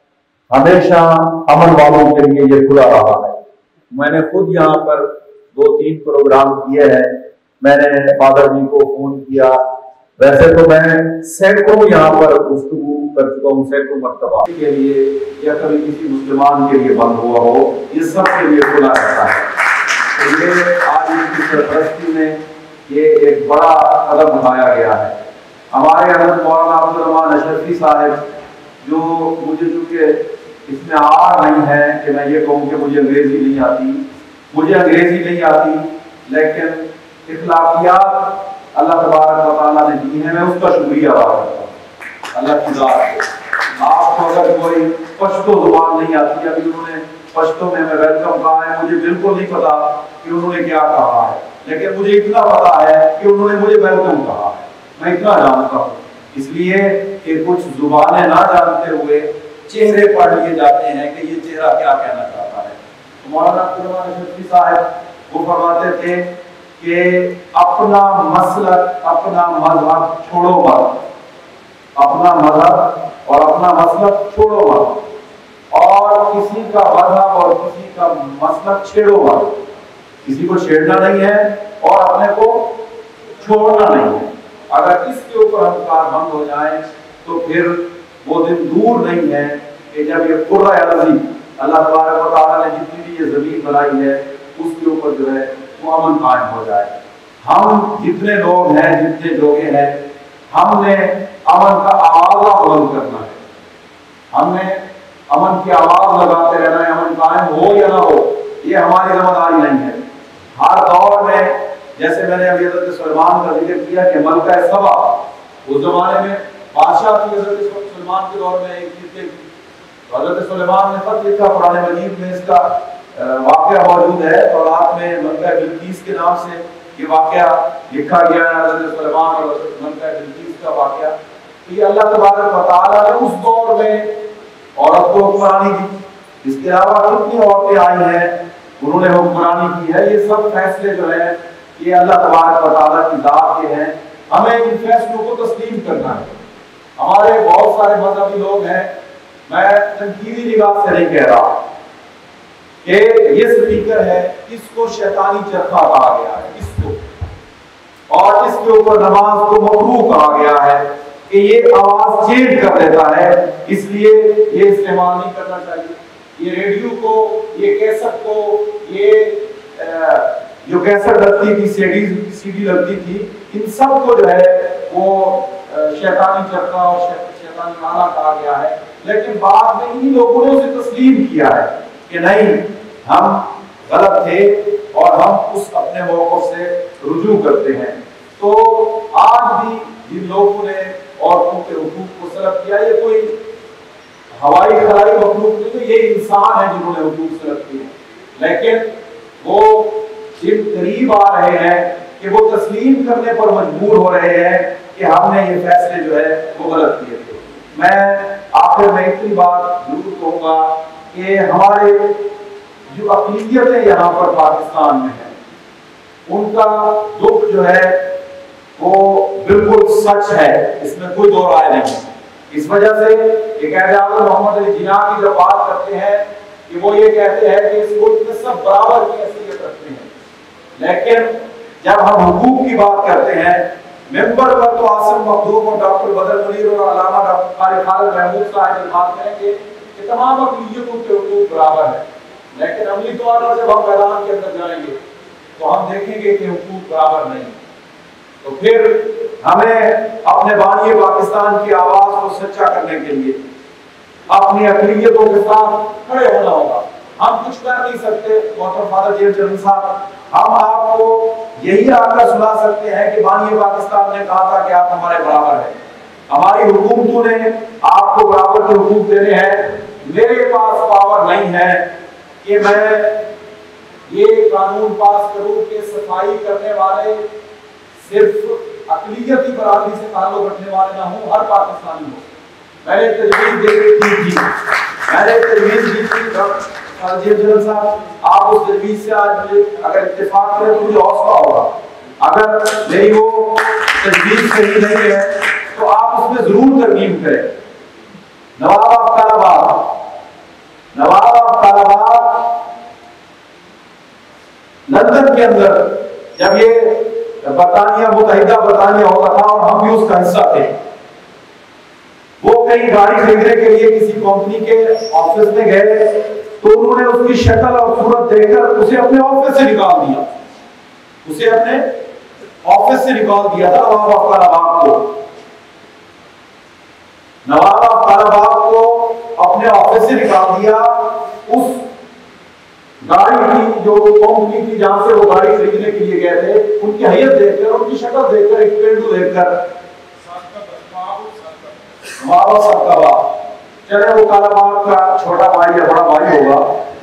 ہمیشہ امن والوں کے لیے یہ کھلا رہا ہے۔ میں نے خود یہاں پر دو تین پروگرام کیے ہیں، میں نے فادر جی کو فون کیا، ویسے تو میں سینکڑوں یہاں پر گفتگو کر چکا ہوں، سینکڑوں مرتبہ کے لیے یا کبھی کسی مسلمان کے لیے بند ہوا ہو، یہ سب کے لیے کھلا رہتا ہے۔ تو یہ آج ان کی سرپرستی میں یہ ایک بڑا قدم اٹھایا گیا ہے۔ ہمارے حضرت مولانا عبدالرحمان اشرفی صاحب جو مجھے چونکہ اس میں آر نہیں ہے کہ میں یہ کہوں کہ مجھے انگریزی نہیں آتی، مجھے انگریزی نہیں آتی، لیکن اخلاقیات اللہ تبارک و تعالیٰ نے دی ہے، میں اس کا شکریہ ادا کرتا ہوں اللہ کی ذات۔ آپ کو اگر کوئی پشتو زبان نہیں آتی، ابھی انہوں نے پشتو میں ہمیں ویلکم کہا ہے، مجھے بالکل نہیں پتا کہ انہوں نے کیا کہا ہے، لیکن مجھے اتنا پتا ہے کہ انہوں نے مجھے ویلکم کہا ہے، میں اتنا جانتا ہوں۔ اس لیے کہ کچھ زبانیں نہ جانتے ہوئے چہرے پڑھ لیے جاتے ہیں کہ یہ چہرہ کیا کہنا چاہتا ہے۔ مولانا عبدالرحمان اشرفی صاحب وہ فرماتے تھے کہ اپنا مسلک اپنا مذہب چھوڑو مت، اپنا مذہب اور اپنا مسلک چھوڑو مت، اور کسی کا مذہب اور کسی کا مسلک چھیڑو مت، کسی کو چھیڑنا نہیں ہے اور اپنے کو چھوڑنا نہیں ہے۔ اگر اس کے اوپر ہم کاربند ہو جائیں تو پھر وہ دن دور نہیں ہے کہ جب یہ قرہ ارضی اللہ تبارک و تعالیٰ نے جتنی بھی یہ زمین بنائی ہے اس کے اوپر جو ہے وہ امن قائم ہو جائے۔ ہم جتنے لوگ ہیں، جتنے جوگے ہیں، ہم نے امن کا آوازہ بلند کرنا ہے، ہم نے امن کی آواز لگاتے رہنا ہے، امن قائم ہو یا نہ ہو یہ ہماری ذمہ داری نہیں ہے۔ ہر دور میں جیسے میں نے ابھی حضرت سلیمان کا ذکر کیا کہ ملکہ سبا اس زمانے میں بادشاہ تھی، حضرت سلیمان کے دور میں ایک چیز تو حضرت سلیمان نے خط لکھا، قرآن مجید میں اس کا واقعہ موجود ہے، تورات میں ملکہ بلقیس کے نام سے یہ واقعہ لکھا گیا ہے، حضرت سلیمان اور ملکہ بلقیس کا واقعہ۔ تو یہ اللہ تبارک و تعالیٰ نے اس دور میں عورت کو حکمرانی دی، اس کے علاوہ کتنی عورتیں آئی ہیں انہوں نے حکمرانی کی ہے۔ یہ سب فیصلے جو ہیں یہ اللہ تبارک و تعالیٰ کی ذات کے ہیں، ہمیں ان فیصلوں کو تسلیم کرنا ہے۔ ہمارے بہت سارے مذہبی لوگ ہیں، میں تنقیدی نگاہ سے نہیں کہہ رہا کہ یہ سپیکر ہے، اس کو شیطانی چرخہ کہا گیا ہے، اس کو، اور اس کے اوپر نماز کو مکروہ کہا گیا ہے کہ یہ آواز چینج کر دیتا ہے، اس لیے یہ استعمال نہیں کرنا چاہیے۔ یہ ریڈیو کو، یہ کیسٹ کو، یہ جو کیسٹ لگتی تھی، سی ڈی سی ڈی لگتی تھی، ان سب کو جو ہے وہ شیطانی چرخہ اور شیطانی گانا کہا گیا ہے، لیکن بعد میں انہی لوگوں نے اسے تسلیم کیا ہے کہ نہیں ہم غلط تھے اور ہم اس اپنے موقف سے رجوع کرتے ہیں۔ تو آج بھی جن لوگوں نے عورتوں کے حقوق کو سلب کیا، یہ کوئی ہوائی خلائی مخلوق نہیں، تو یہ انسان ہیں جنہوں نے حقوق سلب کیے، لیکن وہ جن قریب آ رہے ہیں کہ وہ تسلیم کرنے پر مجبور ہو رہے ہیں کہ ہم نے یہ فیصلے جو ہے وہ غلط کیے تھے۔ میں آخر میں اتنی بات ضرور کہوں گا کہ ہمارے جو اقلیتیں یہاں پر پاکستان میں ہیں ان کا دکھ جو ہے وہ بالکل سچ ہے، اس میں کوئی دو رائے نہیں۔ اس وجہ سے ایک قائد اعظم محمد علی جناح کی جب بات کرتے ہیں کہ وہ یہ کہتے ہیں کہ اس ملک میں سب برابر کی حیثیت رکھتے ہیں، لیکن جب ہم حقوق کی بات کرتے ہیں ممبر پر تو عاصم مخدوم اور ڈاکٹر بدر منیر اور علامہ ڈاکٹر قاری خالد محمود صاحب بات کریں گے کہ تمام اقلیتوں کے حقوق برابر ہیں، لیکن عملی طور پر جب ہم میدان کے اندر جائیں گے تو ہم دیکھیں گے کہ حقوق برابر نہیں۔ تو پھر ہمیں اپنے بانی پاکستان کی آواز کو سچا کرنے کے لیے اپنی اقلیتوں کے ساتھ کھڑے ہونا ہوگا۔ ہم کچھ کر نہیں سکتے، محترم فادر جیمز جنل صاحب، ہم آپ کو یہی آ کر سنا سکتے ہیں کہ بانی پاکستان نے کہا تھا کہ آپ ہمارے برابر ہیں، ہماری حکومتوں نے آپ کو برابر کے حقوق دینے ہیں۔ میرے پاس پاور نہیں ہے کہ میں یہ قانون پاس کروں کہ صفائی کرنے والے صرف اقلیتی برادری سے تعلق رکھنے والے نہ ہوں، ہر پاکستانی ہو۔ میں نے تجویز دی تھی میں نے تجویز دی تھی جنرل صاحب، آپ اس تجویز سے آج مجھے اگر اتفاق کریں تو مجھے حوصلہ ہوگا۔ اگر میری وہ تجویز صحیح نہیں ہے تو آپ اس میں ضرور ترغیب کریں. نواب آف طالبات نواب آف طالبات لندن کے اندر جب یہ برطانیہ متحدہ برطانیہ ہوتا تھا اور ہم بھی اس کا حصہ تھے, وہ کہیں گاڑی خریدنے کے لیے کسی کمپنی کے آفس میں گئے تو انہوں نے اس کی شکل اور صورت دیکھ کر اسے اپنے آفس سے نکال دیا اسے اپنے آفس سے نکال دیا تھا نواب آف طالبات کو. نواب آف طالبات کو اپنے آفس سے نکال دیا. اس گاڑی کی جو کمپنی کی جہاں سے وہ گاڑی خریدنے کے لیے گئے تھے, ان کی حیثیت دیکھ کر, ان کی شکل دیکھ کر, ایک پینڈو دیکھ کر نواب صاحب کا باپ, چلے وہ کالا باپ کا چھوٹا بھائی یا بڑا بھائی ہوگا,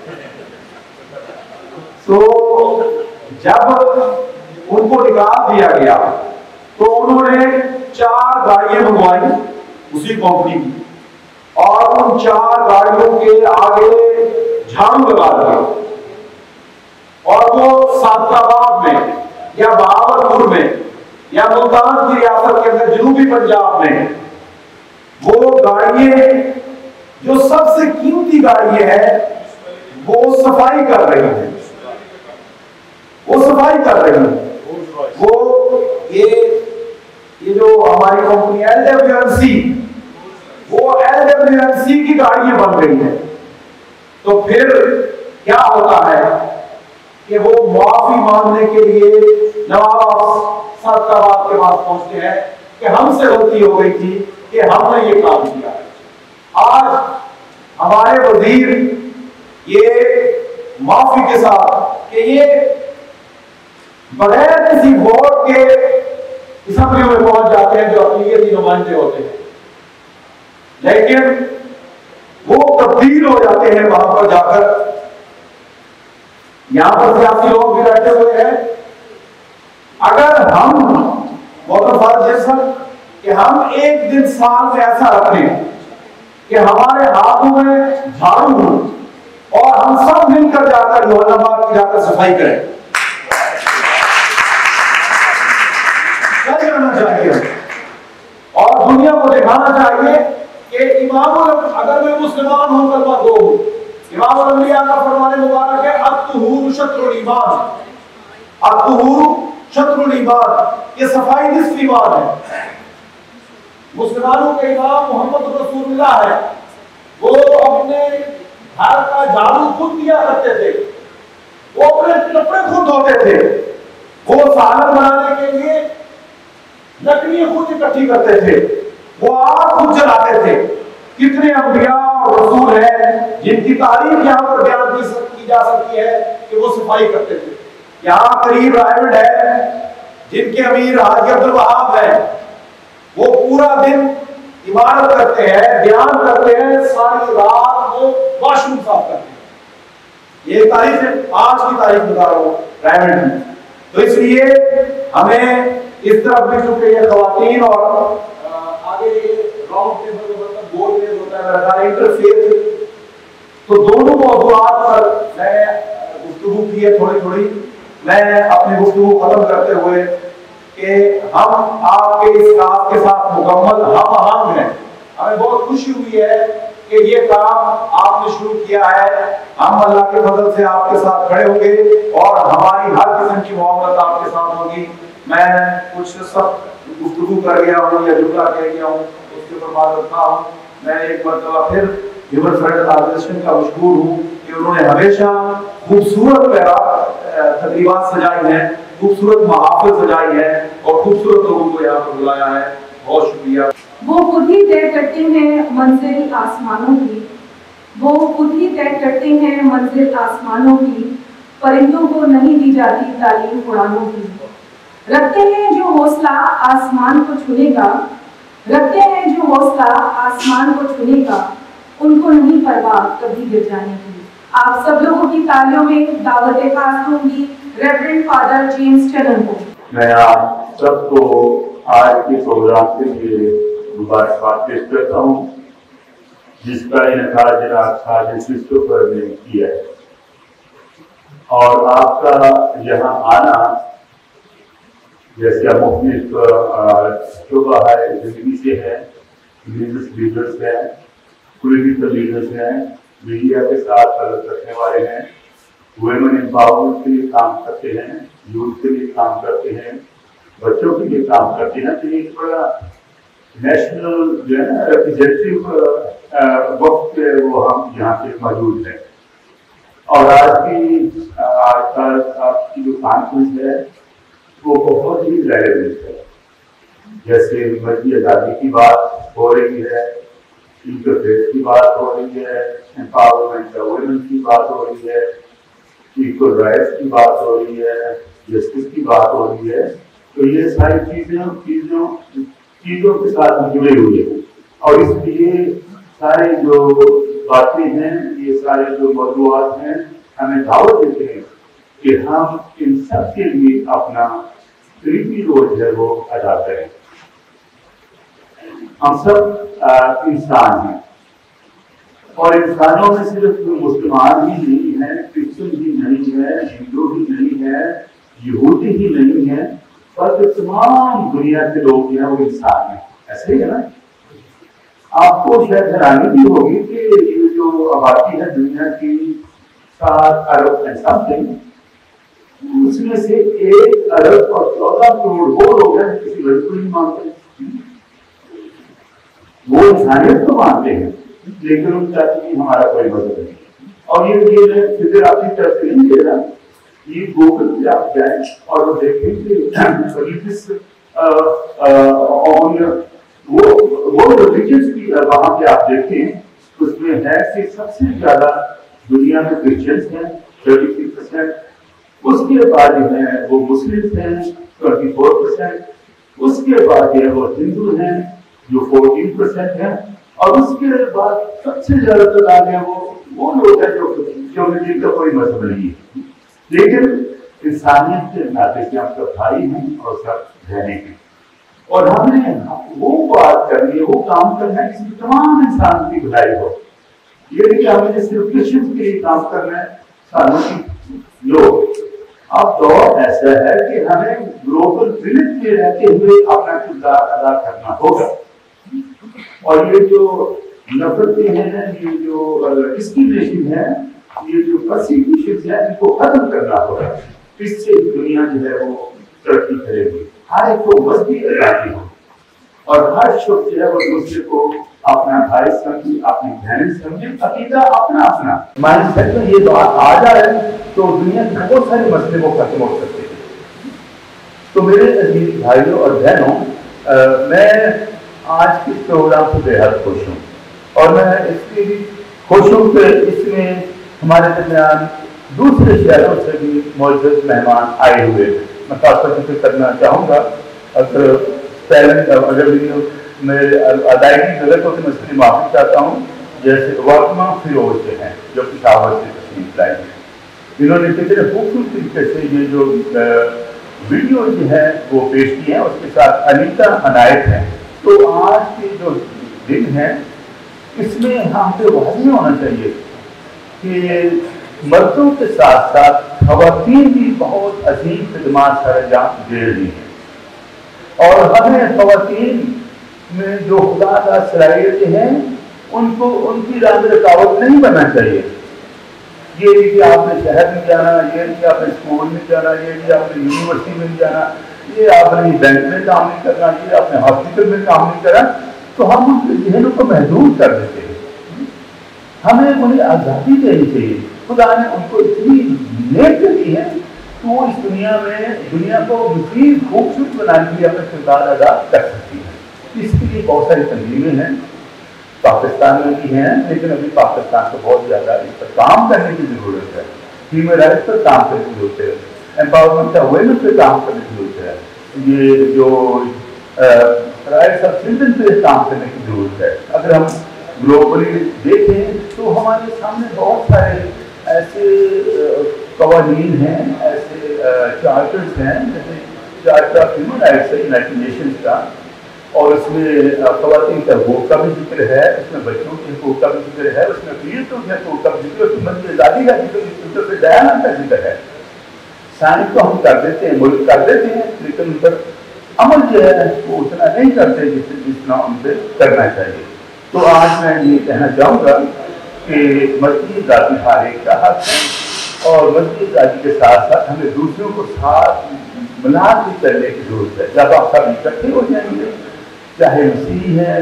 تو جب ان کو نکال دیا گیا تو انہوں نے چار گاڑیاں منگوائی اسی کمپنی کی, اور ان چار گاڑیوں کے آگے جھاڑو لگا دیا, اور وہ سعدآباد میں یا بہاولپور میں یا ملتان کی ریاست کے اندر جنوبی پنجاب میں وہ گاڑیاں جو سب سے قیمتی گاڑیاں ہیں وہ صفائی کر رہی ہیں وہ صفائی کر رہی ہیں وہ یہ یہ جو ہماری company L W N C وہ ایل ڈبلیو این سی کی گاڑیاں بن رہی ہیں. تو پھر کیا ہوتا ہے کہ وہ معافی مانگنے کے لیے نواب سعدآباد کے پاس پہنچتے ہیں کہ ہم سے غلطی ہو گئی تھی کہ ہم نے یہ کام کیا. آج ہمارے وزیر یہ معافی کے ساتھ کہ یہ بغیر کسی ووٹ کے اسمبلی میں پہنچ جاتے ہیں جو اقلیتی نمائندے ہوتے ہیں, لیکن وہ تبدیل ہو جاتے ہیں وہاں پر جا کر. یہاں پر سیاسی لوگ بھی بیٹھے ہوئے ہیں. اگر ہم محترم فاروق جیسن کہ ہم ایک دن سال میں ایسا رکھیں کہ ہمارے ہاتھوں میں جھاڑو ہو اور ہم سب مل کر جا کر جوہر آباد کی جا کر صفائی کریں, کیا کرنا چاہیے اور دنیا کو دکھانا چاہیے کہ امام اگر میں مسلمان ہوں کلمہ گو ہوں, امام الانبیاء کا فرمان مبارک ہے الطہور شطر الایمان, الطہور شطر الایمان, یہ صفائی نصف ایمان ہے. مسلمانوں کے امام محمد رسول اللہ ہے, وہ اپنے گھر کا جھاڑو خود دیا کرتے تھے, وہ اپنے کپڑے خود دھوتے تھے, وہ سالن بنانے کے لیے لکڑی خود اکٹھی کرتے تھے, وہ آگ خود جلاتے تھے. کتنے انبیاء اور رسول ہیں جن کی تعریف یہاں پر بیان کی جا سکتی ہے کہ وہ صفائی کرتے تھے. یہاں قریب رائمنڈ ہے جن کے امیر حاجی عبد الوہاب ہیں, وہ پورا دن عبادت کرتے ہیں, بیان کرتے ہیں, ساری رات وہ واش روم صاف کرتے ہیں. یہ تاریخ ہے, آج کی تاریخ بتا رہا ہوں رائمنڈ کی. تو اس لیے ہمیں اس طرف بھی چونکہ یہ خواتین اور آگے راؤنڈ ٹیبل مطلب گول میز ہوتا ہے میرا انٹرفیس, تو دونوں موضوعات پر میں گفتگو کی ہے تھوڑی تھوڑی. میں اپنی گفتگو ختم کرتے ہوئے کہ ہم آپ کے اس کام کے ساتھ مکمل ہم آہنگ ہیں. ہمیں بہت خوشی ہوئی ہے کہ یہ کام آپ نے شروع کیا ہے. ہم اللہ کے فضل سے آپ کے ساتھ کھڑے ہوں گے اور ہماری ہر قسم کی معاملت آپ کے ساتھ ہوگی. میں کچھ سب گفتگو کر گیا ہوں یا جملہ کہہ گیا ہوں, اس کے اوپر بات رکھتا ہوں. میں ایک مرتبہ پھر ہیومن فرینڈ آرگنائزیشن کا مشکور ہوں کہ انہوں نے ہمیشہ خوبصورت تقریبات سجائی ہیں, خوبصورت محافل سجائی ہے اور خوبصورت لوگوں کو یہاں پر بلایا ہے. بہت شکریہ. وہ خود ہی طے کرتے ہیں منزل آسمانوں کی, وہ خود ہی طے کرتے ہیں منزل آسمانوں کی, پرندوں کو نہیں دی جاتی تعلیم اڑانوں کی. رکھتے ہیں جو حوصلہ آسمان کو چھونے کا, رکھتے ہیں جو حوصلہ آسمان کو چھونے کا, ان کو نہیں پرواہ کبھی گر جانے کی. آپ سب لوگوں کی تالیوں میں دعوت خاص دوں گی ریورنڈ فادر جیمز چلن کو. میں آپ سب کو آج کے پروگرام کے لیے مبارکباد پیش کرتا ہوں جس کا انعقاد جناب خالد کرسٹوفر نے کیا ہے, اور آپ کا یہاں آنا जैसे अब मुख्तलिफ शोबा है जिंदगी से है, बिजनेस लीडर्स हैं, पॉलिटिकल लीडर्स हैं, मीडिया के साथ ताल्लुक रखने वाले हैं, वुमेन एम्पावरमेंट के लिए काम करते हैं, यूथ के लिए काम करते हैं, बच्चों के लिए काम करते हैं। तो एक बड़ा नेशनल जो है ना रिप्रेजेंटेटिव वक्त पे वो हम यहाँ पे मौजूद हैं। और आज की आज का आज की जो कॉन्फ्रेंस है वो बहुत ही रेलेवेंट है। जैसे मजहबी आज़ादी की बात हो रही है, इंटरफेस की बात हो रही है, एम्पावरमेंट ऑफ वुमेन की बात हो रही है, इक्वल राइट्स की बात हो रही है, जस्टिस की बात हो रही है। तो ये सारी चीजें चीजों चीजों के साथ जुड़े हुए हैं और इसलिए सारे जो बातें हैं, ये सारे जो मौजूद हैं, हमें दावत देते हैं कि हम इन सब के लिए अपना करीबी रोल है वो अदा करें। हम सब आ, इंसान हैं और इंसानों में सिर्फ मुसलमान ही नहीं है, क्रिश्चियन ही नहीं है, हिंदू ही नहीं है, यहूदी ही नहीं है, बल्कि तमाम दुनिया के लोग हैं वो इंसान हैं। ऐसे ही है ना। आपको शायद हैरानी भी होगी कि ये जो आबादी है दुनिया की सात अरब एंड समथिंग, उसमें से एक अरब और चौदह करोड़ वो लोग हैं किसी लड़की को नहीं मानते। वो इंसानियत को मानते हैं लेकिन उन चाहते कि हमारा कोई मजहब नहीं। और ये ये फिर अपनी तरफ से नहीं दे रहा, ये गूगल पे आप जाए और वो देखें कि वो वो रिलीजियस की वहां पे आप देखें उसमें है कि सबसे ज्यादा दुनिया में क्रिश्चियंस हैं थर्टी थ्री परसेंट, उसके बाद जो है वो मुस्लिम हैं ट्वेंटी फोर परसेंट, उसके बाद जो है वो हिंदू हैं जो फोर्टीन परसेंट है, और उसके बाद सबसे ज्यादा तादाद है वो वो लोग हैं जो जो जिनका कोई मजहब नहीं है, लेकिन इंसानियत के नाते से हम सब भाई हैं और सब बहने हैं। और हमने वो बात करनी है, वो काम करना है जिसमें तमाम इंसान की भलाई हो। ये नहीं कि हमें सिर्फ क्रिश्चियन के लिए काम करना है। सालों की लोग अब दौर ऐसा है कि हमें ग्लोबल विलेज में रहते हुए अपना किरदार अदा करना होगा। और ये जो नफरतें हैं, ये जो डिस्क्रिमिनेशन है, ये जो परसिक्यूशन है, इनको खत्म करना होगा। इससे दुनिया जो है वो तरक्की करेगी। हर एक को मजहबी आजादी हो और हर शख्स जो है वो दूसरे को अपना भाई समझे, अपनी बहन समझे, अकीदा अपना अपना माइंडसेट में ये बात आ जाए तो दुनिया के बहुत सारे मसले वो खत्म हो सकते हैं। तो मेरे अजीज भाइयों और बहनों, मैं आज के प्रोग्राम से बेहद खुश हूँ और मैं इसके लिए खुश हूँ कि इसमें हमारे दरमियान दूसरे शहरों से भी मौजूद मेहमान आए हुए थे। मैं खासतौर पर जिक्र करना चाहूँगा, अगर पहले अगर मेरे अदायगी गलत हो तो मैं इसके लिए माफी चाहता हूँ। जैसे वाकमा फिरोज से हैं जो पिशावर से तशरीफ लाए हैं, इन्होंने कितने खूबसूरत तरीके से ये जो वीडियो जो है वो पेश की है, उसके साथ अनीता अनायत हैं। तो आज के जो दिन है इसमें हम पे वाज़ेह होना चाहिए कि मर्दों के साथ साथ ख़वातीन भी बहुत अजीम खिदमात सरअंजाम दे रही हैं और हमें ख़वातीन में जो खुदा का सलाहियतें हैं उनको उनकी राह में रुकावट नहीं बनना चाहिए। ये नहीं कि आपने शहर में जाना, ये नहीं आपने स्कूल में जाना, ये नहीं आपने यूनिवर्सिटी में जाना, ये आपने बैंक में काम नहीं करना, ये आपने हॉस्पिटल में काम नहीं करना। तो हम उनके जहनों को महदूद कर देते हैं। हमें उन्हें आज़ादी देनी चाहिए। खुदा ने उनको इतनी नेक दी है तो वो इस दुनिया में दुनिया को मज़ीद खूबसूरत बनाने के लिए अपना किरदार अदा कर सकती है। इसके लिए बहुत सारी तंजीमें हैं, पाकिस्तान में भी हैं, लेकिन अभी पाकिस्तान को बहुत ज़्यादा इस पर काम करने की ज़रूरत है। ह्यूमन राइट्स पर काम करने की जरूरत है, एम्पावरमेंट ऑफ वुमेन पर काम करने की जरूरत है, ये जो राइट्स ऑफ चिल्ड्रन पे काम करने की जरूरत है। अगर हम ग्लोबली देखें तो हमारे सामने बहुत सारे ऐसे कवानीन हैं, ऐसे चार्टर्स हैं, जैसे चार्टर ऑफ ह्यूमन राइट्स है यूनाइटेड नेशंस का, और उसमें ख़वातीन के हकूक़ का भी जिक्र है, उसमें बच्चों के हकूक़ का भी जिक्र है, उसमें पीड़ितों के हकूक़ का भी जिक्र, उसमें मजहबी आज़ादी का जिक्र, उसमें बयान का जिक्र है। سائنس تو ہم کر دیتے ہیں، ملک کر دیتے ہیں، لیکن ان پر عمل جو ہے وہ اتنا نہیں کرتے جتنا ان پہ کرنا چاہیے. تو آج میں یہ کہنا چاہوں گا کہ مسجد ذاتی ہر ایک کا حق ہے، اور مسجد ذاتی کے ساتھ ساتھ ہمیں دوسروں کو ساتھ ملا کے چلنے کی ضرورت ہے. جب آپ سب اکٹھے ہو جائیں گے، چاہے مسیح ہیں،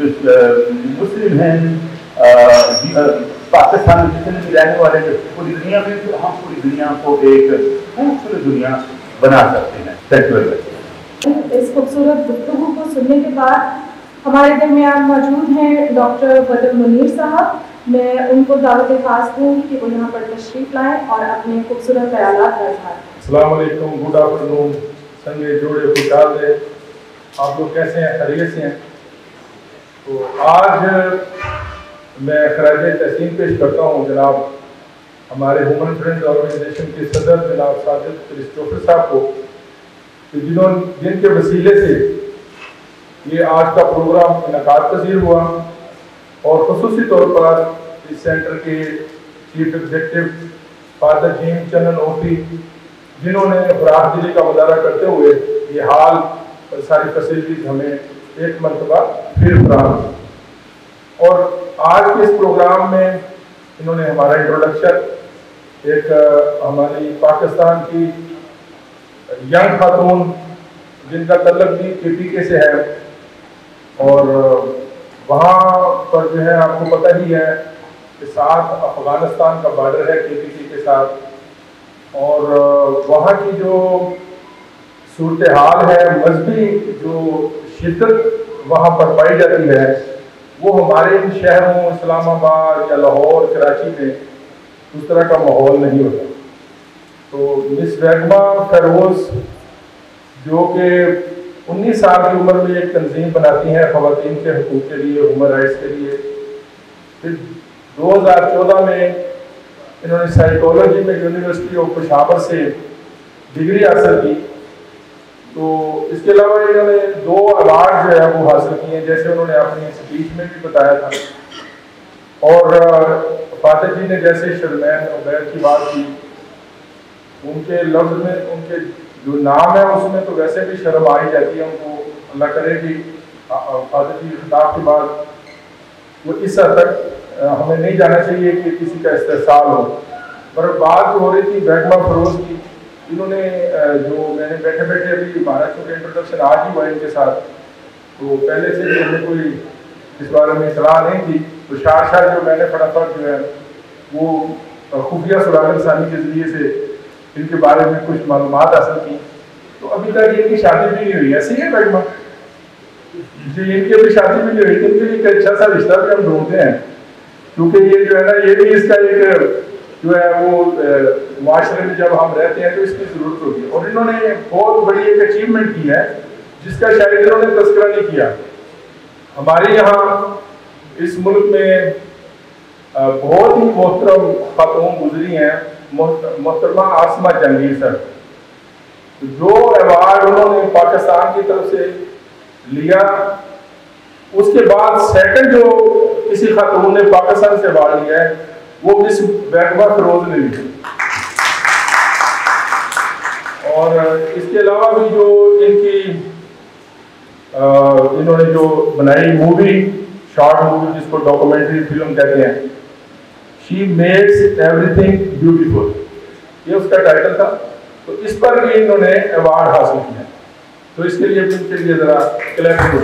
مسلم ہیں، پاکستان میں جتنے بھی رہنے والے ہیں، پوری دنیا میں، تو ہم پوری دنیا کو ایک خوبصورت دنیا بنا سکتے ہیں. Thank you very much. اس خوبصورت گفتگو کو سننے کے بعد ہمارے درمیان موجود ہیں ڈاکٹر بدر منیر صاحب. میں ان کو دعوت خاص دوں گی کہ وہ یہاں پر تشریف لائیں اور اپنے خوبصورت خیالات کا اظہار. السلام علیکم، گڈ آفٹر نون، سنگے جوڑے خوشحال ہے. آپ لوگ کیسے ہیں؟ خیریت سے ہیں؟ تو آج میں خراج تحسین پیش کرتا ہوں جناب ہمارے ہیومن فرینڈز آرگنائزیشن کے صدر جناب ساجد کرسٹوفر صاحب کو، کہ جنہوں جن کے وسیلے سے یہ آج کا پروگرام انعقاد پذیر ہوا، اور خصوصی طور پر اس سینٹر کے chief executive father Jim Channan اوٹی، جنہوں نے فراخ دلی کا مظاہرہ کرتے ہوئے یہ حال اور ساری فیسلٹیز ہمیں ایک مرتبہ پھر فراہم. اور آج کے اس پروگرام میں انہوں نے ہمارا انٹروڈکشن ایک ہماری پاکستان کی ینگ خاتون جن کا تعلق بھی کے پی کے سے ہے، اور وہاں پر جو ہے آپ کو پتہ ہی ہے کہ ساتھ افغانستان کا بارڈر ہے کے پی کے کے ساتھ، اور وہاں کی جو صورتحال ہے، مذہبی جو شدت وہاں پر پائی جاتی ہے، وہ ہمارے ان شہروں اسلام آباد یا لاہور کراچی میں اس طرح کا ماحول نہیں ہوتا. تو مس ویگما فیروز جو کہ انیس سال کی عمر میں ایک تنظیم بناتی ہیں خواتین کے حقوق کے لیے، ہیومن رائٹس کے لیے. پھر دو ہزار چودہ میں انہوں نے سائیکالوجی میں یونیورسٹی آف پشاور سے ڈگری حاصل کی. تو اس کے علاوہ انہوں نے دو ایوارڈ جو ہے وہ حاصل کیے ہیں، جیسے انہوں نے اپنی اسپیچ میں بھی بتایا تھا. اور فاتح جی نے جیسے شرمین عبید کی بات کی، ان کے لفظ میں ان کے جو نام ہے اس میں تو ویسے بھی شرم آ ہی جاتی ہے ان کو. اللہ کرے کہ فاتح جی خطاب کے بعد وہ اس حد تک ہمیں نہیں جانا چاہیے کہ کسی کا استحصال ہو. پر بات ہو رہی تھی ویگما فیروز کی، انہوں نے جو میں نے بیٹھے بیٹھے ابھی ہمارا چونکہ انٹروڈکشن آج ہی ہوا ان کے ساتھ، تو پہلے سے بھی ہمیں کوئی اس بارے میں اطلاع نہیں تھی. تو شار شار جو میں نے فٹافٹ جو ہے وہ خفیہ سراغ رسانی کے ذریعے سے ان کے بارے میں کچھ معلومات حاصل کی. تو ابھی تک ان کی شادی بھی نہیں ہوئی. ایسی ہے بیگما جی، ان کی ابھی شادی بھی نہیں ہوئی. ان کے لیے ایک اچھا سا رشتہ بھی ہم ڈھونڈتے ہیں، کیونکہ یہ جو ہے نا یہ بھی اس کا ایک جو ہے وہ معاشرے میں جب ہم رہتے ہیں تو اس کی ضرورت ہوتی ہے. اور انہوں نے بہت بڑی ایک اچیومنٹ کی ہے جس کا شاید انہوں نے تذکرہ نہیں کیا. ہمارے یہاں اس ملک میں بہت ہی محترم خاتون گزری ہیں، محترمہ عاصمہ جہانگیر سر. جو ایوارڈ انہوں نے پاکستان کی طرف سے لیا، اس کے بعد سیکنڈ جو کسی خاتون نے پاکستان سے ایوارڈ لیا ہے وہ مس ویگما فیروز نے لی. اور اس کے علاوہ بھی جو ان کی انہوں نے جو بنائی مووی، شارٹ مووی جس کو ڈاکومنٹری فلم کہتے ہیں، she makes everything beautiful, یہ اس کا ٹائٹل تھا. تو اس پر بھی انہوں نے ایوارڈ حاصل کیا. تو اس کے لیے ان کے لیے ذرا کلیپ کرو.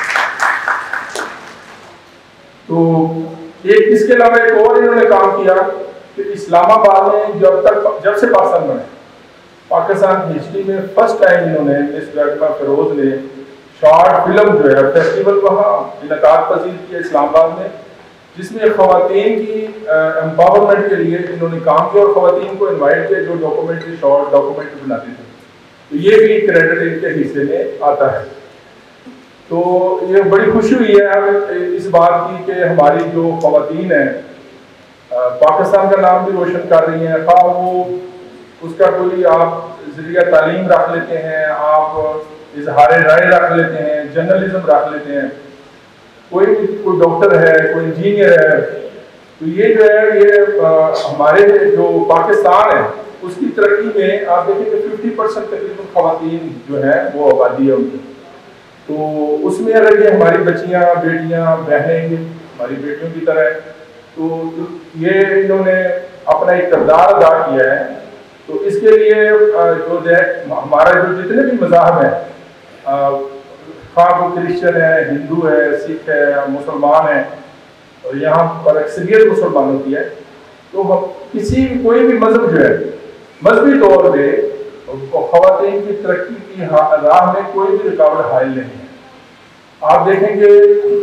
تو ایک اس کے علاوہ ایک اور انہوں نے کام کیا کہ اسلام آباد میں جب تک جب سے پاکستان بنے، پاکستان کی ہسٹری میں فرسٹ ٹائم انہوں نے مس ویگما فیروز نے شارٹ فلم جو ہے فیسٹیول وہاں انعقاد پذیر کیا اسلام آباد میں، جس میں خواتین کی امپاورمنٹ کے لیے انہوں نے کام کیا اور خواتین کو انوائٹ کیا جو ڈاکومنٹری شارٹ ڈاکومنٹری بناتی تھے. تو یہ بھی کریڈٹ ان کے حصے میں آتا ہے. تو یہ بڑی خوشی ہوئی ہے اس بات کی کہ ہماری جو خواتین ہیں پاکستان کا نام بھی روشن کر رہی ہیں، خواہ وہ اس کا کوئی آپ ذریعہ تعلیم رکھ لیتے ہیں، آپ اظہار رائے رکھ لیتے ہیں، جرنلزم رکھ لیتے ہیں، کوئی بھی کوئی ڈاکٹر ہے، کوئی انجینئر ہے. تو یہ جو ہے یہ ہمارے جو پاکستان ہے اس کی ترقی میں آپ دیکھیں کہ ففٹی پرسینٹ تقریباً خواتین جو ہیں وہ آبادی ہے ان کی. تو اس میں اگر یہ ہماری بچیاں بیٹیاں بہنیں ہماری بیٹیوں کی طرح ہیں تو یہ انہوں نے اپنا ایک کردار ادا کیا ہے. تو اس کے لیے جو ہمارا جو جتنے بھی مذاہب ہیں خواہ وہ کرسچن ہے, ہندو ہے, سکھ ہے, مسلمان ہیں, اور یہاں پر اکثریت مسلمانوں کی ہے, تو کسی کوئی بھی مذہب جو ہے مذہبی طور پہ خواتین کی ترقی کی راہ میں کوئی بھی رکاوٹ حائل نہیں ہے. آپ دیکھیں گے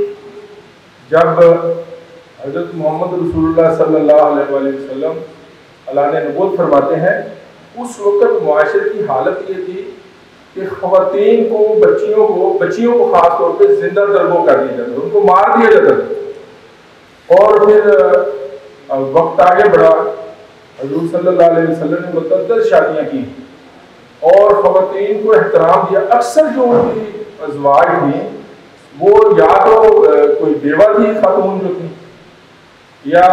جب حضرت محمد رسول اللہ صلی اللہ علیہ وآلہ وسلم اللہ نے نبوت فرماتے ہیں, اس وقت معاشرے کی حالت یہ تھی کہ خواتین کو بچیوں کو بچیوں کو خاص طور پہ زندہ ضربوں کر دیا جاتا تھا, ان کو مار دیا جاتا تھا. اور پھر وقت آگے بڑھا, حضور صلی اللہ علیہ وسلم نے متعدد شادیاں کی اور خواتین کو احترام دیا. اکثر جو ان کی ازواج تھیں وہ یا تو کوئی بیوہ تھی خاتون جو تھی, یا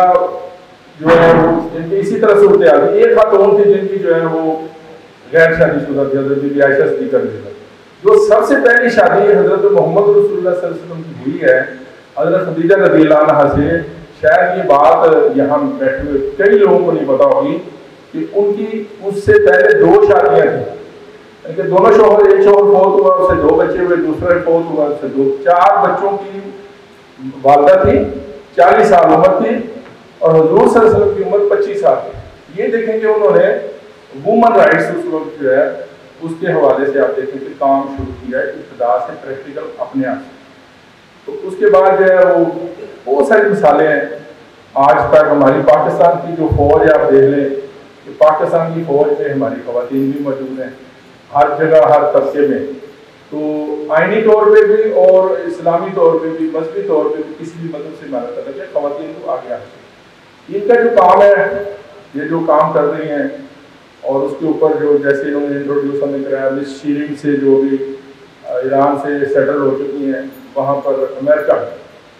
جو ہے جن کی اسی طرح صورتحال تھی. ایک خاتون تھی جن کی جو ہے وہ غیر شادی شدہ تھی, حضرت بی بی عائشہ صدیقہ رضی اللہ. جو سب سے پہلی شادی حضرت محمد رسول اللہ صلی اللہ علیہ وسلم کی ہوئی ہے حضرت خدیجہ رضی اللہ عنہا سے. شاید یہ بات یہاں بیٹھے ہوئے کئی لوگوں کو نہیں پتا ہوگی کہ ان کی اس سے پہلے دو شادیاں تھیں, کہ دونوں شوہر, ایک شوہر فوت ہوا اس سے دو بچے ہوئے, دوسرے فوت ہوا اس سے دو, چار بچوں کی والدہ تھی, چالیس سال عمر تھی, اور حضور صلی اللہ علیہ وسلم کی عمر پچیس سال تھی. یہ دیکھیں کہ انہوں نے وومن رائٹس اس وقت جو ہے اس کے حوالے سے آپ دیکھیں کہ کام شروع کیا ہے ابتدا سے پریکٹیکل اپنے آپ سے. تو اس کے بعد جو ہے وہ بہت ساری مثالیں ہیں. آج تک ہماری پاکستان کی جو فوج ہے آپ دیکھ لیں کہ پاکستان کی فوج میں ہماری خواتین بھی موجود ہیں ہر جگہ ہر طبقے میں. تو آئینی طور پہ بھی اور اسلامی طور پہ بھی مذہبی طور پہ بھی کسی بھی مذہب سے مانا جاتا ہے خواتین کو آگے آنا. ان کا جو کام ہے یہ جو کام کر رہی ہیں اور اس کے اوپر جو جیسے انہوں نے انٹروڈیوس ہمیں کرایا مس شیرین سے جو بھی ایران سے سیٹل ہو چکی ہیں وہاں پر امریکہ میں,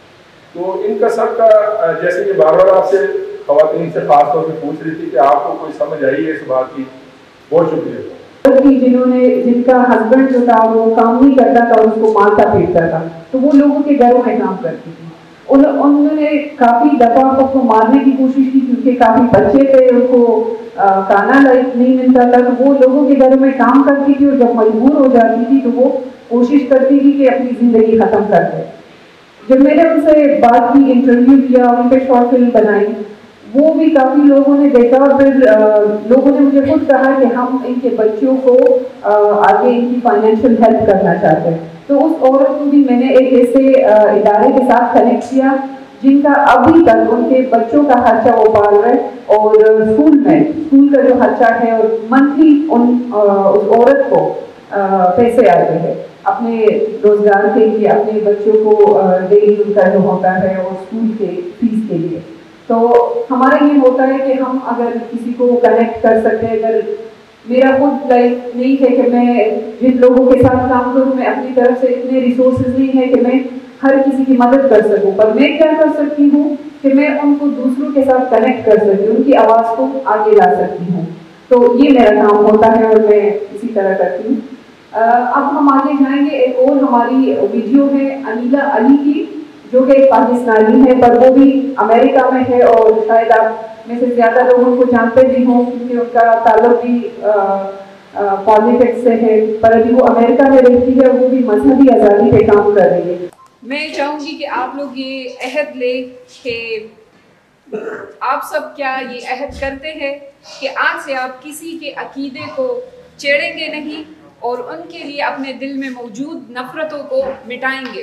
تو ان کا سب کا جیسے کہ بار بار آپ سے خواتین سے خاص طور پہ پوچھ رہی تھی کہ آپ کو کوئی سمجھ آئی ہے اس بات کی. بہت شکریہ. جنہوں نے جن کا ہسبینڈ جو تھا وہ کام نہیں کرتا تھا, اس کو مارتا پیٹتا تھا, تو وہ لوگوں کے گھروں میں کام کرتی تھی. انہوں نے کافی دفعہ اس کو مارنے کی کوشش کی کیونکہ کافی بچے تھے, ان کو کھانا نہیں ملتا تھا, تو وہ لوگوں کے گھروں میں کام کرتی تھی, اور جب مجبور ہو جاتی تھی تو وہ کوشش کرتی تھی کہ اپنی زندگی ختم کر دے. جب میں نے ان سے بات کی, انٹرویو کیا, ان پہ شارٹ فلم بنائی, وہ بھی کافی لوگوں نے دیکھا, اور پھر لوگوں نے مجھے خود کہا کہ ہم ان کے بچوں کو آگے ان کی فائنینشیل ہیلپ کرنا چاہتے ہیں. تو اس عورت کو بھی میں نے ایک ایسے ادارے کے ساتھ کنیکٹ کیا جن کا ابھی تک ان کے بچوں کا خرچہ وہ پال رہے, اور اسکول میں اسکول کا جو خرچہ ہے اور منتھلی ان اس عورت کو پیسے آتے ہیں اپنے روزگار کے لیے, اپنے بچوں کو ڈیلی ان کا جو ہوتا ہے اور اسکول کے فیس کے لیے. تو ہمارا یہ ہوتا ہے کہ ہم اگر کسی کو کنیکٹ کر سکتے ہیں, اگر میرا خود لائف نہیں ہے کہ میں جن لوگوں کے ساتھ کام کروں, میں اپنی طرف سے اتنے ریسورسز نہیں ہے کہ میں ہر کسی کی مدد کر سکوں, پر میں کیا کر سکتی ہوں کہ میں ان کو دوسروں کے ساتھ کنیکٹ کر سکتی ہوں, ان کی آواز کو آگے لا سکتی ہوں. تو یہ میرا کام ہوتا ہے اور میں اسی طرح کرتی ہوں. اب ہم آگے جائیں گے. ایک اور ہماری ویڈیو ہے انیلا علی کی, جو کہ ایک پاکستانی ہے پر وہ بھی امریکہ میں ہے, اور شاید آپ میں سے زیادہ لوگ ان کو جانتے بھی ہوں کیونکہ ان کا تعلق بھی پالیٹکس سے ہے, پر ابھی وہ امریکہ میں رہتی ہے, وہ بھی مذہبی آزادی پہ کام کر رہی ہے. میں چاہوں گی کہ آپ لوگ یہ عہد لیں کہ آپ سب کیا یہ عہد کرتے ہیں کہ آج سے آپ کسی کے عقیدے کو چھیڑیں گے نہیں اور ان کے لیے اپنے دل میں موجود نفرتوں کو مٹائیں گے.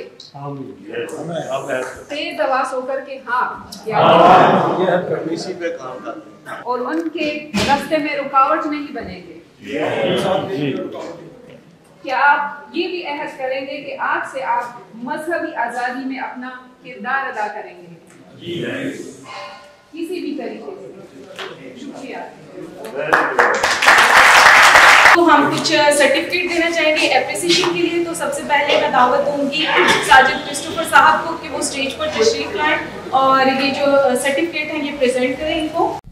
تیز آواز ہو کر کے ہاں, اور ان کے راستے میں رکاوٹ نہیں بنیں گے. کیا آپ یہ بھی عہد کریں گے کہ آج سے آپ مذہبی آزادی میں اپنا کردار ادا کریں گے کسی بھی طریقے سے؟ شکریہ. تو ہم کچھ سرٹیفکیٹ دینا چاہیں گے اپریسیشن کے لیے. تو سب سے پہلے میں دعوت دوں گی ساجد کرسٹوفر صاحب کو کہ وہ اسٹیج پر تشریف لائیں اور یہ جو سرٹیفکیٹ ہیں یہ پریزنٹ کریں ان کو.